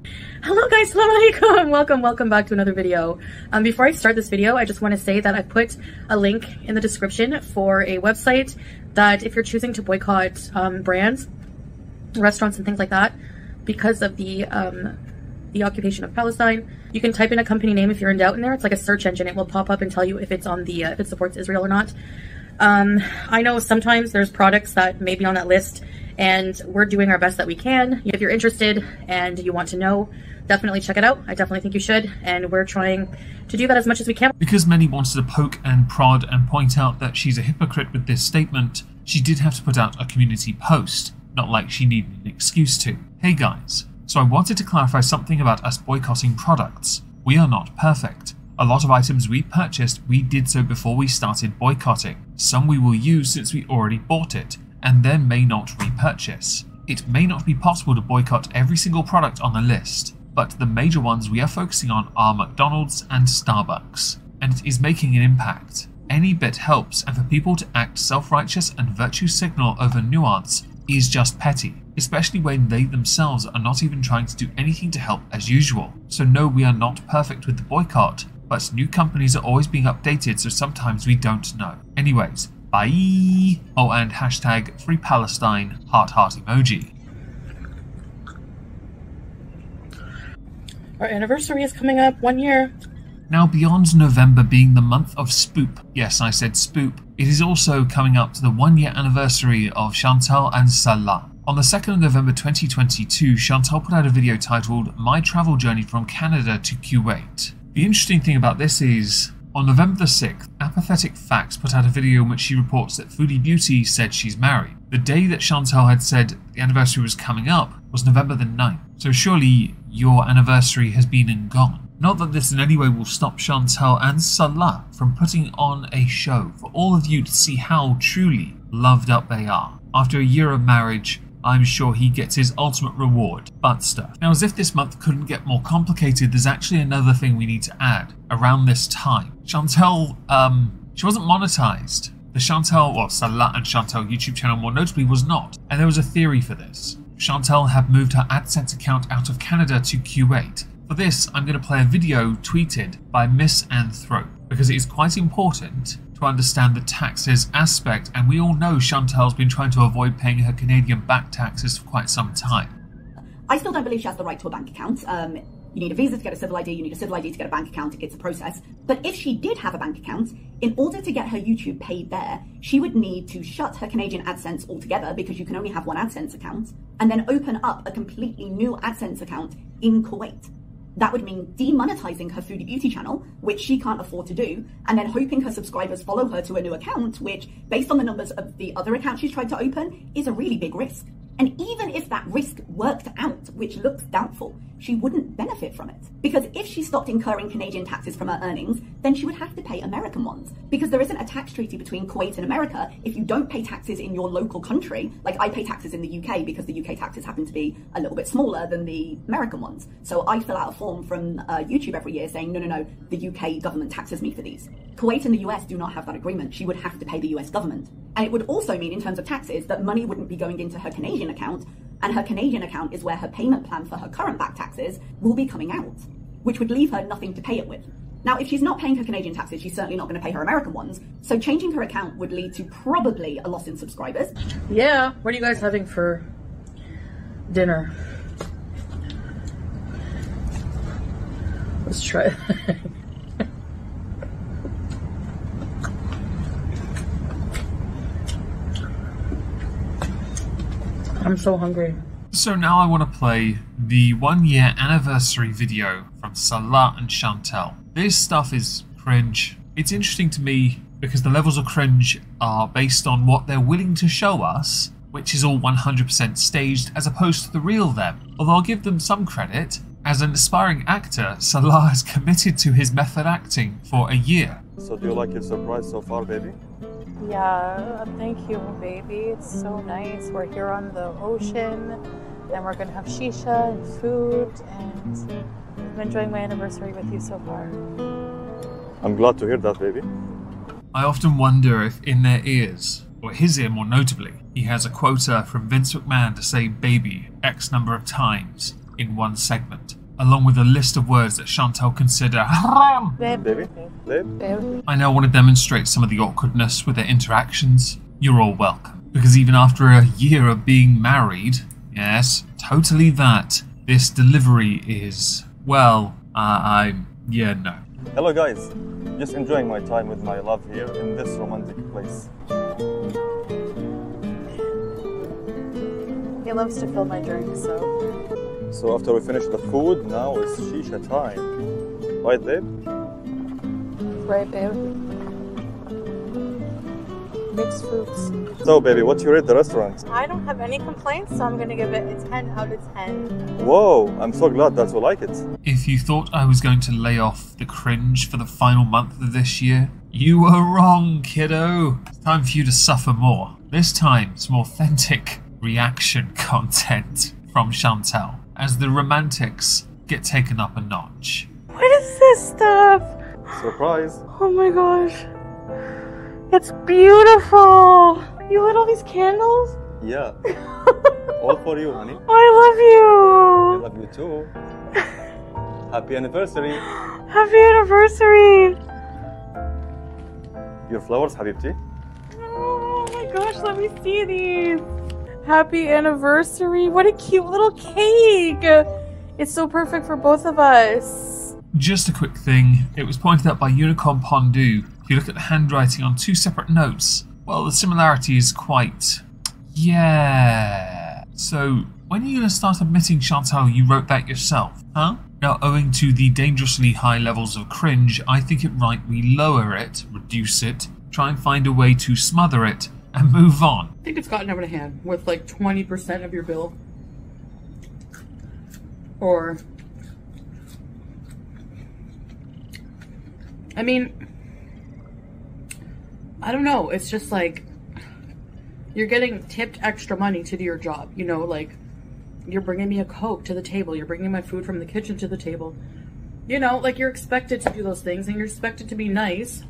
Hello guys, Assalamu alaikum. Welcome, welcome back to another video. Um, before I start this video, I just want to say that I put a link in the description for a website that if you're choosing to boycott um, brands, restaurants and things like that, because of the um, the occupation of Palestine, you can type in a company name if you're in doubt in there. It's like a search engine. It will pop up and tell you if it's on the, uh, if it supports Israel or not. Um, I know sometimes there's products that may be on that list, and we're doing our best that we can. If you're interested and you want to know, definitely check it out. I definitely think you should, and we're trying to do that as much as we can. Because many wanted to poke and prod and point out that she's a hypocrite with this statement, she did have to put out a community post, not like she needed an excuse to. Hey guys, so I wanted to clarify something about us boycotting products. We are not perfect. A lot of items we purchased, we did so before we started boycotting. Some we will use since we already bought it, and then may not repurchase. It may not be possible to boycott every single product on the list, but the major ones we are focusing on are McDonald's and Starbucks, and it is making an impact. Any bit helps, and for people to act self-righteous and virtue signal over nuance is just petty, especially when they themselves are not even trying to do anything to help as usual. So no, we are not perfect with the boycott, but new companies are always being updated, so sometimes we don't know. Anyways, bye! Oh, and hashtag Free Palestine heart heart emoji. Our anniversary is coming up, one year. Now, beyond November being the month of Spoop, yes, I said Spoop, it is also coming up to the one year anniversary of Chantal and Salah. On the second of November twenty twenty-two, Chantal put out a video titled My Travel Journey from Canada to Kuwait. The interesting thing about this is, on November the sixth, Apathetic Facts put out a video in which she reports that Foodie Beauty said she's married. The day that Chantal had said the anniversary was coming up was November the ninth, so surely your anniversary has been and gone. Not that this in any way will stop Chantal and Salah from putting on a show for all of you to see how truly loved up they are. After a year of marriage, I'm sure he gets his ultimate reward, butt stuff. Now, as if this month couldn't get more complicated, there's actually another thing we need to add. Around this time, Chantal, um, she wasn't monetized. The Chantal, well, Salah and Chantal YouTube channel more notably was not, and there was a theory for this. Chantal had moved her AdSense account out of Canada to Kuwait. For this, I'm going to play a video tweeted by Miss Anthrope, because it is quite important to understand the taxes aspect, and we all know Chantal's been trying to avoid paying her Canadian back taxes for quite some time. I still don't believe she has the right to a bank account. Um, you need a visa to get a civil I D, you need a civil I D to get a bank account, it's a process. But if she did have a bank account, in order to get her YouTube paid there, she would need to shut her Canadian AdSense altogether, because you can only have one AdSense account, and then open up a completely new AdSense account in Kuwait. That would mean demonetizing her Foodie Beauty channel, which she can't afford to do, and then hoping her subscribers follow her to a new account, which, based on the numbers of the other accounts she's tried to open, is a really big risk. And even if that risk worked out, which looks doubtful, she wouldn't benefit from it. Because if she stopped incurring Canadian taxes from her earnings, then she would have to pay American ones. Because there isn't a tax treaty between Kuwait and America if you don't pay taxes in your local country. Like, I pay taxes in the U K because the U K taxes happen to be a little bit smaller than the American ones. So I fill out a form from uh, YouTube every year saying, no, no, no, the U K government taxes me for these. Kuwait and the U S do not have that agreement. She would have to pay the U S government. And it would also mean, in terms of taxes, that money wouldn't be going into her Canadian account, and her Canadian account is where her payment plan for her current back taxes will be coming out, which would leave her nothing to pay it with. Now, if she's not paying her Canadian taxes, she's certainly not going to pay her American ones, so changing her account would lead to probably a loss in subscribers. Yeah, what are you guys having for dinner? Let's try it. I'm so hungry. So now I want to play the one year anniversary video from Salah and Chantal. This stuff is cringe. It's interesting to me because the levels of cringe are based on what they're willing to show us, which is all one hundred percent staged as opposed to the real them. Although I'll give them some credit. As an aspiring actor, Salah has committed to his method acting for a year. So do you like your surprise so far, baby? Yeah, thank you, baby. It's so nice. We're here on the ocean, and we're gonna have shisha and food, and I'm enjoying my anniversary with you so far. I'm glad to hear that, baby. I often wonder if in their ears, or his ear more notably, he has a quota from Vince McMahon to say baby X number of times in one segment. along with a list of words that Chantal consider haram. Baby? Babe? I now want to demonstrate some of the awkwardness with their interactions. You're all welcome. Because even after a year of being married, yes, totally that, this delivery is, well, uh, I, yeah, no. Hello guys, just enjoying my time with my love here in this romantic place. He loves to fill my drink, so... So after we finish the food, now it's shisha time. Right, babe? Right, babe. Mixed fruits. So, baby, what you rate the restaurant? I don't have any complaints, so I'm gonna give it a ten out of ten. Whoa, I'm so glad that you like it. If you thought I was going to lay off the cringe for the final month of this year, you were wrong, kiddo. It's time for you to suffer more. This time, some authentic reaction content from Chantal as the romantics get taken up a notch. What is this stuff? Surprise. Oh my gosh. It's beautiful. You lit all these candles? Yeah. All for you, honey. I I love you too. Happy anniversary. Happy anniversary. Your flowers, Habibti. Oh my gosh, let me see these. Happy anniversary. What a cute little cake. It's so perfect for both of us. Just a quick thing. It was pointed out by Unicorn Pondu. If you look at the handwriting on two separate notes, well, the similarity is quite... yeah. So, when are you going to start admitting, Chantal, you wrote that yourself, huh? Now, owing to the dangerously high levels of cringe, I think it right we lower it, reduce it, try and find a way to smother it, and move on. I think it's gotten out of hand with like twenty percent of your bill. Or... I mean... I don't know, it's just like... You're getting tipped extra money to do your job. You know, like... You're bringing me a Coke to the table. You're bringing my food from the kitchen to the table. You know, like you're expected to do those things and you're expected to be nice.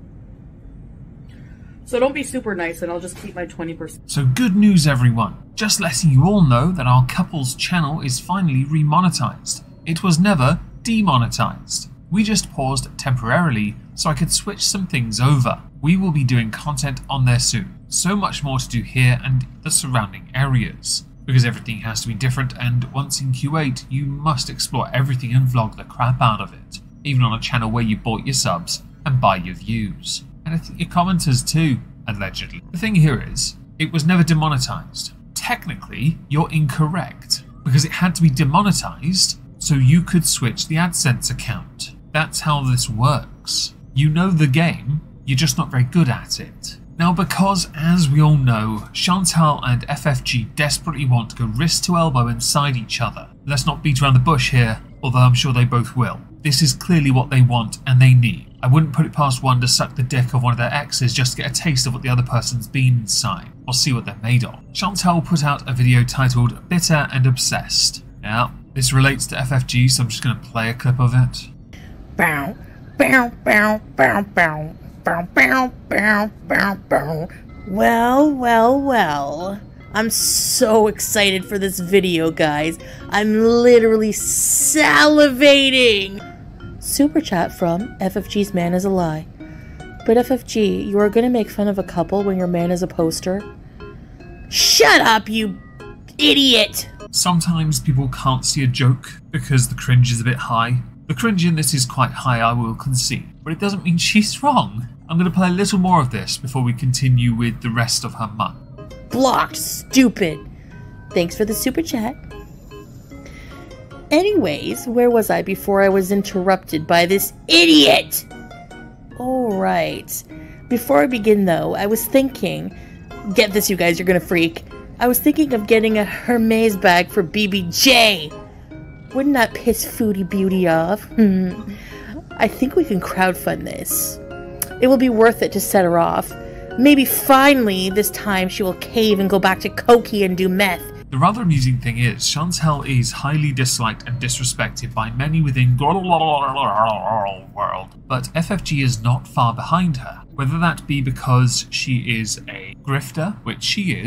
So don't be super nice and I'll just keep my twenty percent. So good news, everyone. Just letting you all know that our couple's channel is finally remonetized. It was never demonetized. We just paused temporarily so I could switch some things over. We will be doing content on there soon. So much more to do here and the surrounding areas. Because everything has to be different, and once in Q eight, you must explore everything and vlog the crap out of it. Even on a channel where you bought your subs and buy your views. And I think your commenters too, allegedly. The thing here is, it was never demonetized. Technically, you're incorrect. Because it had to be demonetized so you could switch the AdSense account. That's how this works. You know the game, you're just not very good at it. Now, because, as we all know, Chantal and F F G desperately want to go wrist to elbow inside each other. Let's not beat around the bush here, although I'm sure they both will. This is clearly what they want and they need. I wouldn't put it past one to suck the dick of one of their exes just to get a taste of what the other person's been inside, or see what they're made of. Chantal put out a video titled Bitter and Obsessed. Now, this relates to F F G, so I'm just going to play a clip of it. Bow, bow, bow, bow, bow. Bow, bow, bow, bow, bow. Well, well, well. I'm so excited for this video, guys. I'm literally salivating. Super chat from F F G's Man is a Lie. But F F G, you are going to make fun of a couple when your man is a poster? Shut up, you idiot! Sometimes people can't see a joke because the cringe is a bit high. The cringe in this is quite high, I will concede, but it doesn't mean she's wrong. I'm going to play a little more of this before we continue with the rest of her month. Blocked, stupid. Thanks for the super chat. Anyways, where was I before I was interrupted by this idiot? Alright. Before I begin though, I was thinking, get this you guys, you're gonna freak. I was thinking of getting a Hermes bag for B B J. Wouldn't that piss Foodie Beauty off? Hmm. I think we can crowdfund this. It will be worth it to set her off. Maybe finally, this time she will cave and go back to Cokie and do meth. The rather amusing thing is, Chantal is highly disliked and disrespected by many within world, but F F G is not far behind her. Whether that be because she is a grifter, which she is,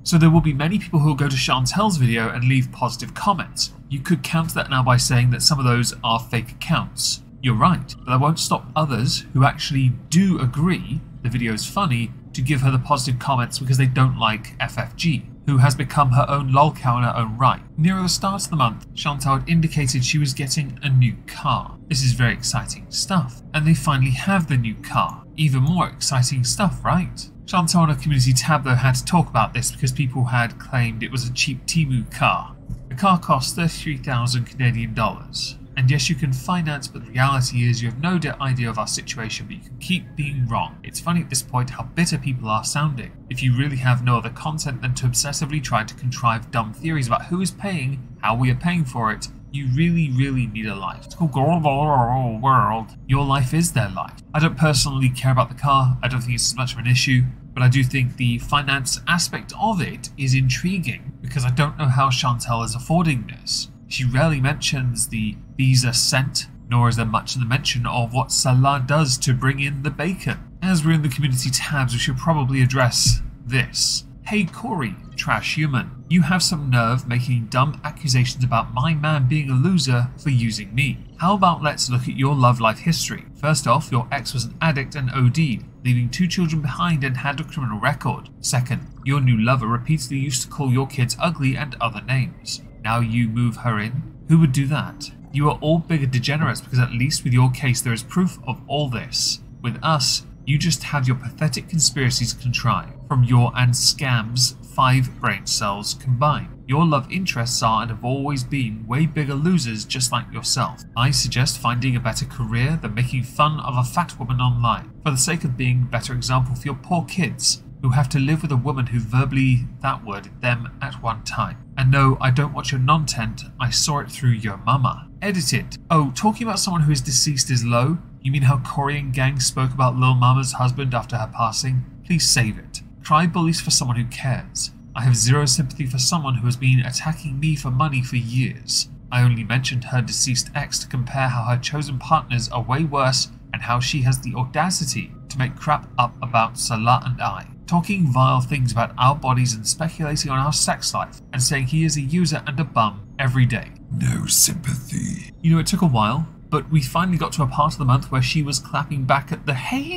So there will be many people who will go to Chantel's video and leave positive comments. You could counter that now by saying that some of those are fake accounts. You're right, but that won't stop others who actually do agree the video is funny to give her the positive comments because they don't like F F G, who has become her own lolcow in her own right. Near the start of the month, Chantel had indicated she was getting a new car. This is very exciting stuff, and they finally have the new car. Even more exciting stuff, right? Chantel on her community tab though had to talk about this because people had claimed it was a cheap Temu car. The car cost thirty-three thousand Canadian dollars. And yes, you can finance, but the reality is you have no idea of our situation, but you can keep being wrong. It's funny at this point how bitter people are sounding. If you really have no other content than to obsessively try to contrive dumb theories about who is paying, how we are paying for it, you really, really need a life. It's called global world. Your life is their life. I don't personally care about the car. I don't think it's as much of an issue, but I do think the finance aspect of it is intriguing because I don't know how Chantel is affording this. She rarely mentions the visa sent, nor is there much in the mention of what Salah does to bring in the bacon. As we're in the community tabs, we should probably address this. Hey Corey, trash human, you have some nerve making dumb accusations about my man being a loser for using me. How about let's look at your love life history. First off, your ex was an addict and O D'd, leaving two children behind and had a criminal record. Second, your new lover repeatedly used to call your kids ugly and other names. Now you move her in? Who would do that? You are all bigger degenerates because at least with your case there is proof of all this. With us, you just have your pathetic conspiracies contrived from your and Scam's five brain cells combined. Your love interests are and have always been way bigger losers just like yourself. I suggest finding a better career than making fun of a fat woman online for the sake of being a better example for your poor kids who have to live with a woman who verbally that worded them at one time. And no, I don't watch your non-tent, I saw it through your mama. Edited. Oh, talking about someone who is deceased is low? You mean how Corey and gang spoke about Lil Mama's husband after her passing? Please save it. Try bullies for someone who cares. I have zero sympathy for someone who has been attacking me for money for years. I only mentioned her deceased ex to compare how her chosen partners are way worse and how she has the audacity to make crap up about Salah and I. Talking vile things about our bodies and speculating on our sex life and saying he is a user and a bum every day. No sympathy. You know, it took a while, but we finally got to a part of the month where she was clapping back at the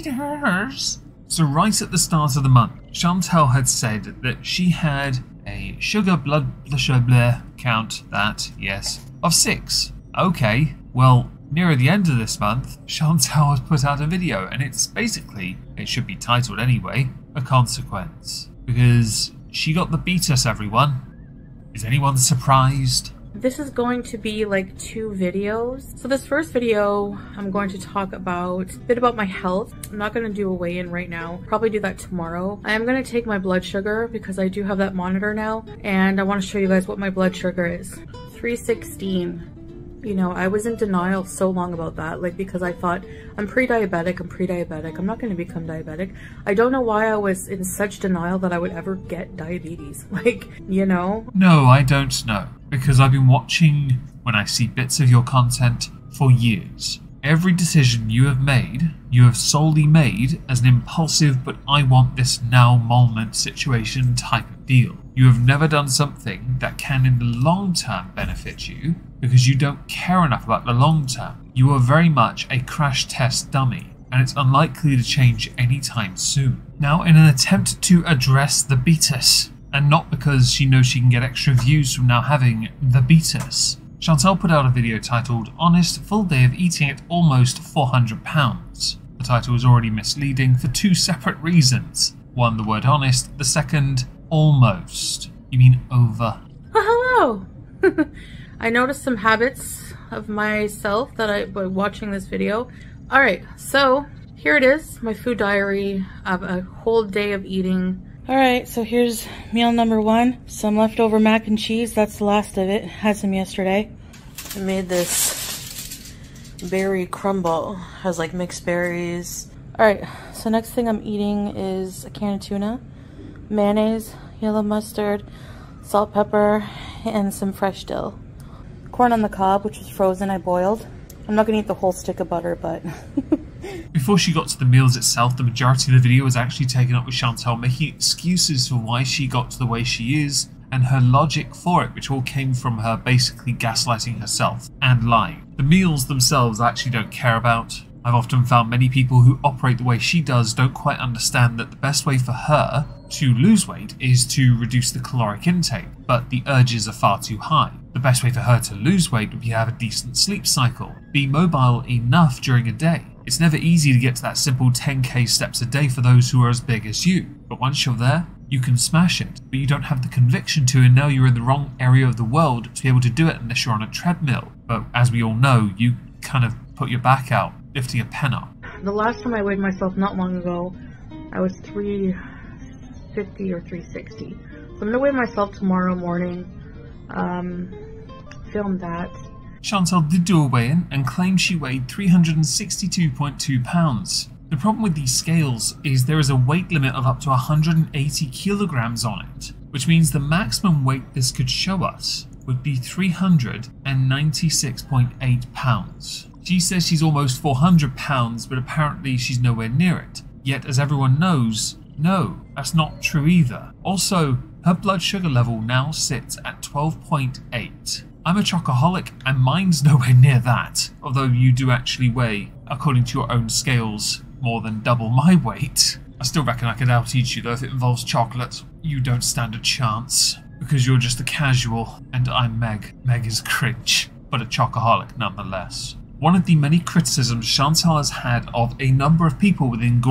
haters. So right at the start of the month, Chantel had said that she had a sugar blood pressure blah count, that, yes, of six. Okay, well, nearer the end of this month, Chantel has put out a video, and it's basically, it should be titled anyway, a consequence. Because she got the beatus, everyone. Is anyone surprised? This is going to be like two videos. So this first video, I'm going to talk about a bit about my health. I'm not going to do a weigh-in right now. Probably do that tomorrow. I am going to take my blood sugar because I do have that monitor now. And I want to show you guys what my blood sugar is. three sixteen. You know, I was in denial so long about that, like, because I thought, I'm pre-diabetic, I'm pre-diabetic, I'm not going to become diabetic. I don't know why I was in such denial that I would ever get diabetes, like, you know? No, I don't know, because I've been watching when I see bits of your content for years. Every decision you have made, you have solely made as an impulsive but I want this now moment situation type of deal. You have never done something that can in the long term benefit you because you don't care enough about the long term. You are very much a crash test dummy and it's unlikely to change anytime soon. Now, in an attempt to address the beatus, and not because she knows she can get extra views from now having the beatus, Chantel put out a video titled Honest Full Day of Eating at Almost four hundred pounds. The title is already misleading for two separate reasons. One, the word honest, the second, almost. You mean over. Oh, hello! I noticed some habits of myself that I, by watching this video. Alright, so here it is, my food diary of a whole day of eating. Alright, so here's meal number one. Some leftover mac and cheese. That's the last of it. Had some yesterday. I made this berry crumble. Has like mixed berries. Alright, so next thing I'm eating is a can of tuna, mayonnaise, yellow mustard, salt, pepper, and some fresh dill. Corn on the cob, which was frozen, I boiled. I'm not gonna eat the whole stick of butter, but... Before she got to the meals itself, the majority of the video was actually taken up with Chantal making excuses for why she got to the way she is, and her logic for it, which all came from her basically gaslighting herself and lying. The meals themselves I actually don't care about. I've often found many people who operate the way she does don't quite understand that the best way for her to lose weight is to reduce the caloric intake, but the urges are far too high. The best way for her to lose weight would be to have a decent sleep cycle, be mobile enough during a day. It's never easy to get to that simple ten K steps a day for those who are as big as you, but once you're there, you can smash it, but you don't have the conviction to, and now you're in the wrong area of the world to be able to do it unless you're on a treadmill. But as we all know, you kind of put your back out, lifting a pen up. The last time I weighed myself not long ago, I was three fifty or three sixty. So I'm gonna weigh myself tomorrow morning, um, film that. Chantal did do a weigh-in and claimed she weighed three hundred sixty-two point two pounds. The problem with these scales is there is a weight limit of up to one hundred eighty kilograms on it, which means the maximum weight this could show us would be three hundred ninety-six point eight pounds. She says she's almost four hundred pounds, but apparently she's nowhere near it. Yet, as everyone knows, no, that's not true either. Also, her blood sugar level now sits at twelve point eight. I'm a chocoholic and mine's nowhere near that, although you do actually weigh, according to your own scales, more than double my weight. I still reckon I could out-eat you though if it involves chocolate. You don't stand a chance, because you're just a casual, and I'm Meg. Meg is cringe, but a chocoholic nonetheless. One of the many criticisms Chantal has had of a number of people within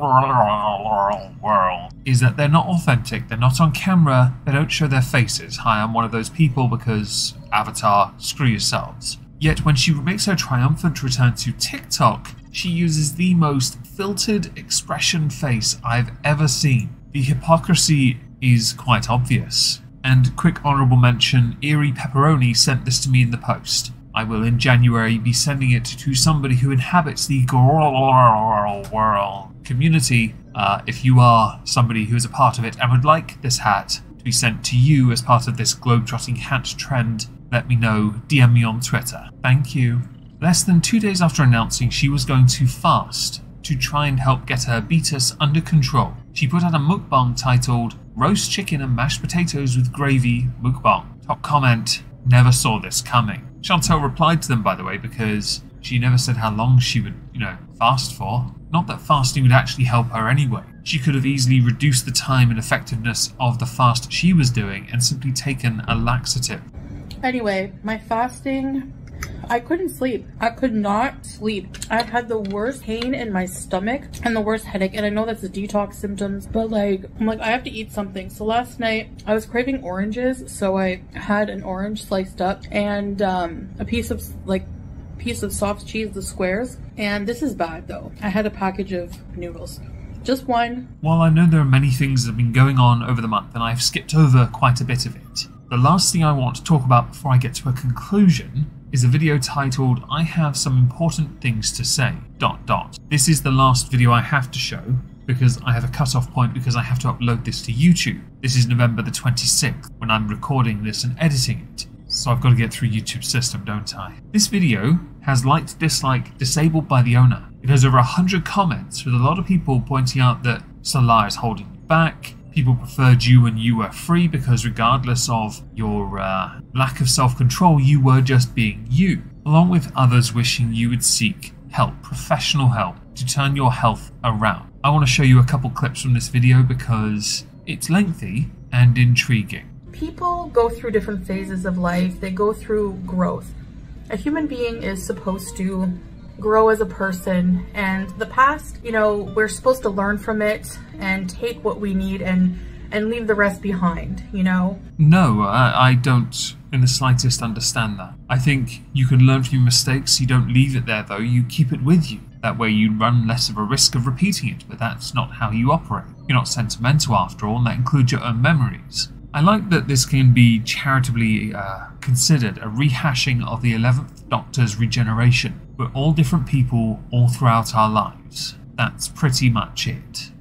Garra is that they're not authentic, they're not on camera, they don't show their faces. Hi, I'm one of those people because Avatar, screw yourselves. Yet when she makes her triumphant return to TikTok, she uses the most filtered expression face I've ever seen. The hypocrisy is quite obvious. And quick honourable mention, Eerie Pepperoni sent this to me in the post. I will in January be sending it to somebody who inhabits the Garra community. Uh, if you are somebody who is a part of it and would like this hat to be sent to you as part of this globetrotting hat trend, let me know, D M me on Twitter. Thank you. Less than two days after announcing she was going to fast to try and help get her beatus under control, she put out a mukbang titled Roast Chicken and Mashed Potatoes with Gravy Mukbang. Top comment, never saw this coming. Chantal replied to them, by the way, because she never said how long she would, you know, fast for. Not that fasting would actually help her anyway. She could have easily reduced the time and effectiveness of the fast she was doing and simply taken a laxative. Anyway, my fasting, I couldn't sleep. I could not sleep. I had the worst pain in my stomach and the worst headache, and I know that's the detox symptoms, but like, I'm like, I have to eat something. So last night I was craving oranges, so I had an orange sliced up and um, a piece of like piece of soft cheese, the squares. And this is bad though. I had a package of noodles. Just one. While I know there are many things that have been going on over the month and I've skipped over quite a bit of it, the last thing I want to talk about before I get to a conclusion is a video titled I have some important things to say, dot dot. This is the last video I have to show because I have a cutoff point because I have to upload this to YouTube. This is November the twenty-sixth when I'm recording this and editing it. So I've got to get through YouTube's system, don't I? This video has liked, dislike, disabled by the owner. It has over one hundred comments with a lot of people pointing out that Salah is holding you back. People preferred you when you were free because regardless of your uh, lack of self-control, you were just being you. Along with others wishing you would seek help, professional help, to turn your health around. I want to show you a couple clips from this video because it's lengthy and intriguing. People go through different phases of life. They go through growth. A human being is supposed to grow as a person, and the past, you know, we're supposed to learn from it and take what we need and and leave the rest behind, you know? No, I, I don't in the slightest understand that. I think you can learn from your mistakes. You don't leave it there though, you keep it with you. That way you run less of a risk of repeating it, but that's not how you operate. You're not sentimental after all, and that includes your own memories. I like that this can be charitably uh, considered a rehashing of the eleventh Doctor's regeneration. We're all different people all throughout our lives. That's pretty much it.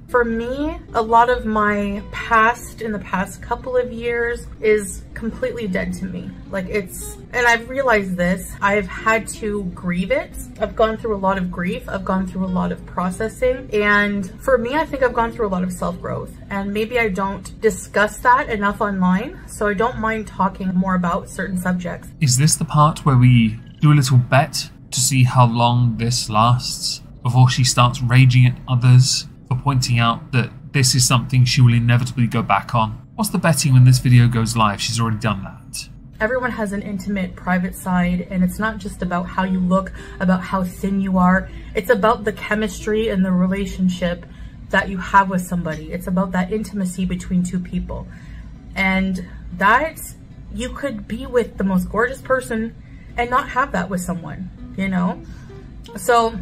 For me, a lot of my past in the past couple of years is completely dead to me. Like it's, and I've realized this, I've had to grieve it. I've gone through a lot of grief. I've gone through a lot of processing. And for me, I think I've gone through a lot of self-growth, and maybe I don't discuss that enough online. So I don't mind talking more about certain subjects. Is this the part where we do a little bet to see how long this lasts before she starts raging at others for pointing out that this is something she will inevitably go back on? What's the betting when this video goes live? She's already done that. Everyone has an intimate, private side, and it's not just about how you look, about how thin you are. It's about the chemistry and the relationship that you have with somebody. It's about that intimacy between two people. And that, you could be with the most gorgeous person and not have that with someone, you know? So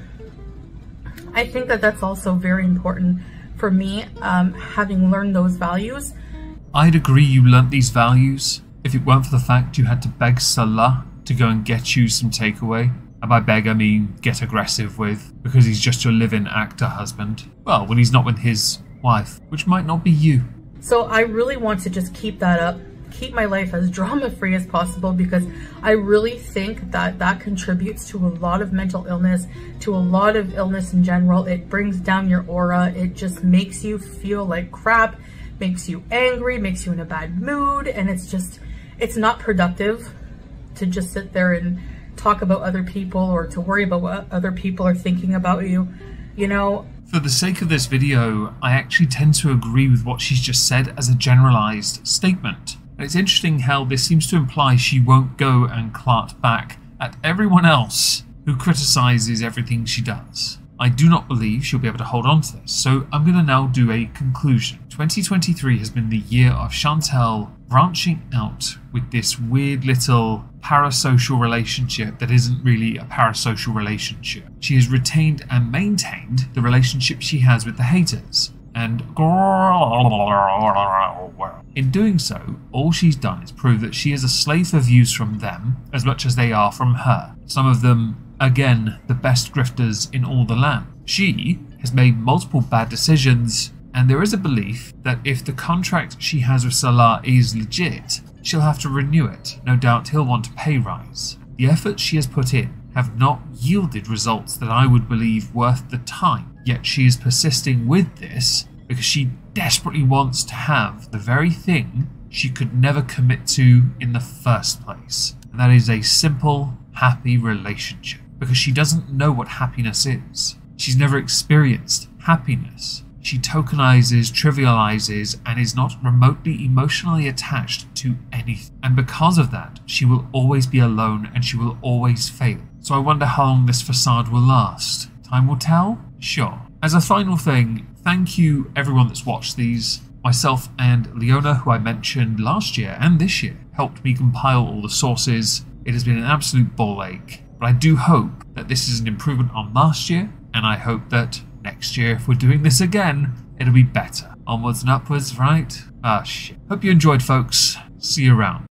I think that that's also very important for me, um, having learned those values. I'd agree you learnt these values if it weren't for the fact you had to beg Salah to go and get you some takeaway. And by beg I mean get aggressive with, because he's just your live-in actor husband. Well, when he's not with his wife, which might not be you. So I really want to just keep that up, keep my life as drama-free as possible, because I really think that that contributes to a lot of mental illness, to a lot of illness in general. It brings down your aura. It just makes you feel like crap, makes you angry, makes you in a bad mood, and it's just, it's not productive to just sit there and talk about other people or to worry about what other people are thinking about you, you know? For the sake of this video, I actually tend to agree with what she's just said as a generalized statement. It's interesting how this seems to imply she won't go and clart back at everyone else who criticizes everything she does. I do not believe she'll be able to hold on to this, so I'm going to now do a conclusion. twenty twenty-three has been the year of Chantel branching out with this weird little parasocial relationship that isn't really a parasocial relationship. She has retained and maintained the relationship she has with the haters. And in doing so, all she's done is prove that she is a slave for views from them as much as they are from her. Some of them, again, the best grifters in all the land. She has made multiple bad decisions, and there is a belief that if the contract she has with Salah is legit, she'll have to renew it. No doubt he'll want a pay rise. The efforts she has put in have not yielded results that I would believe worth the time. Yet she is persisting with this because she desperately wants to have the very thing she could never commit to in the first place. And that is a simple, happy relationship. Because she doesn't know what happiness is. She's never experienced happiness. She tokenizes, trivializes, and is not remotely emotionally attached to anything. And because of that, she will always be alone and she will always fail. So I wonder how long this facade will last. Time will tell? Sure. As a final thing, thank you everyone that's watched these. Myself and Leona, who I mentioned last year and this year, helped me compile all the sources. It has been an absolute ball ache. But I do hope that this is an improvement on last year, and I hope that next year, if we're doing this again, it'll be better. Onwards and upwards, right? Ah, shit. Hope you enjoyed, folks. See you around.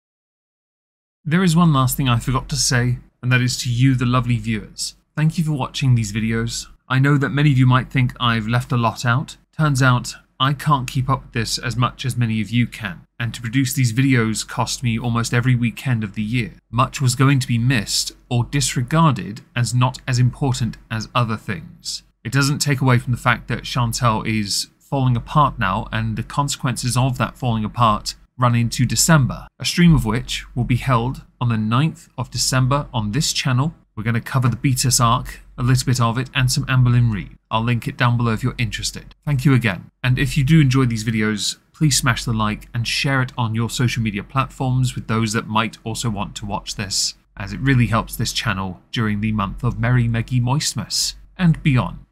There is one last thing I forgot to say, and that is to you, the lovely viewers. Thank you for watching these videos. I know that many of you might think I've left a lot out. Turns out, I can't keep up with this as much as many of you can. And to produce these videos cost me almost every weekend of the year. Much was going to be missed or disregarded as not as important as other things. It doesn't take away from the fact that Chantel is falling apart now, and the consequences of that falling apart run into December, a stream of which will be held on the ninth of December on this channel. We're going to cover the Beatus arc, a little bit of it, and some Anne Boleyn Reed. I'll link it down below if you're interested. Thank you again. And if you do enjoy these videos, please smash the like and share it on your social media platforms with those that might also want to watch this, as it really helps this channel during the month of Merry Meggy Moistmas and beyond.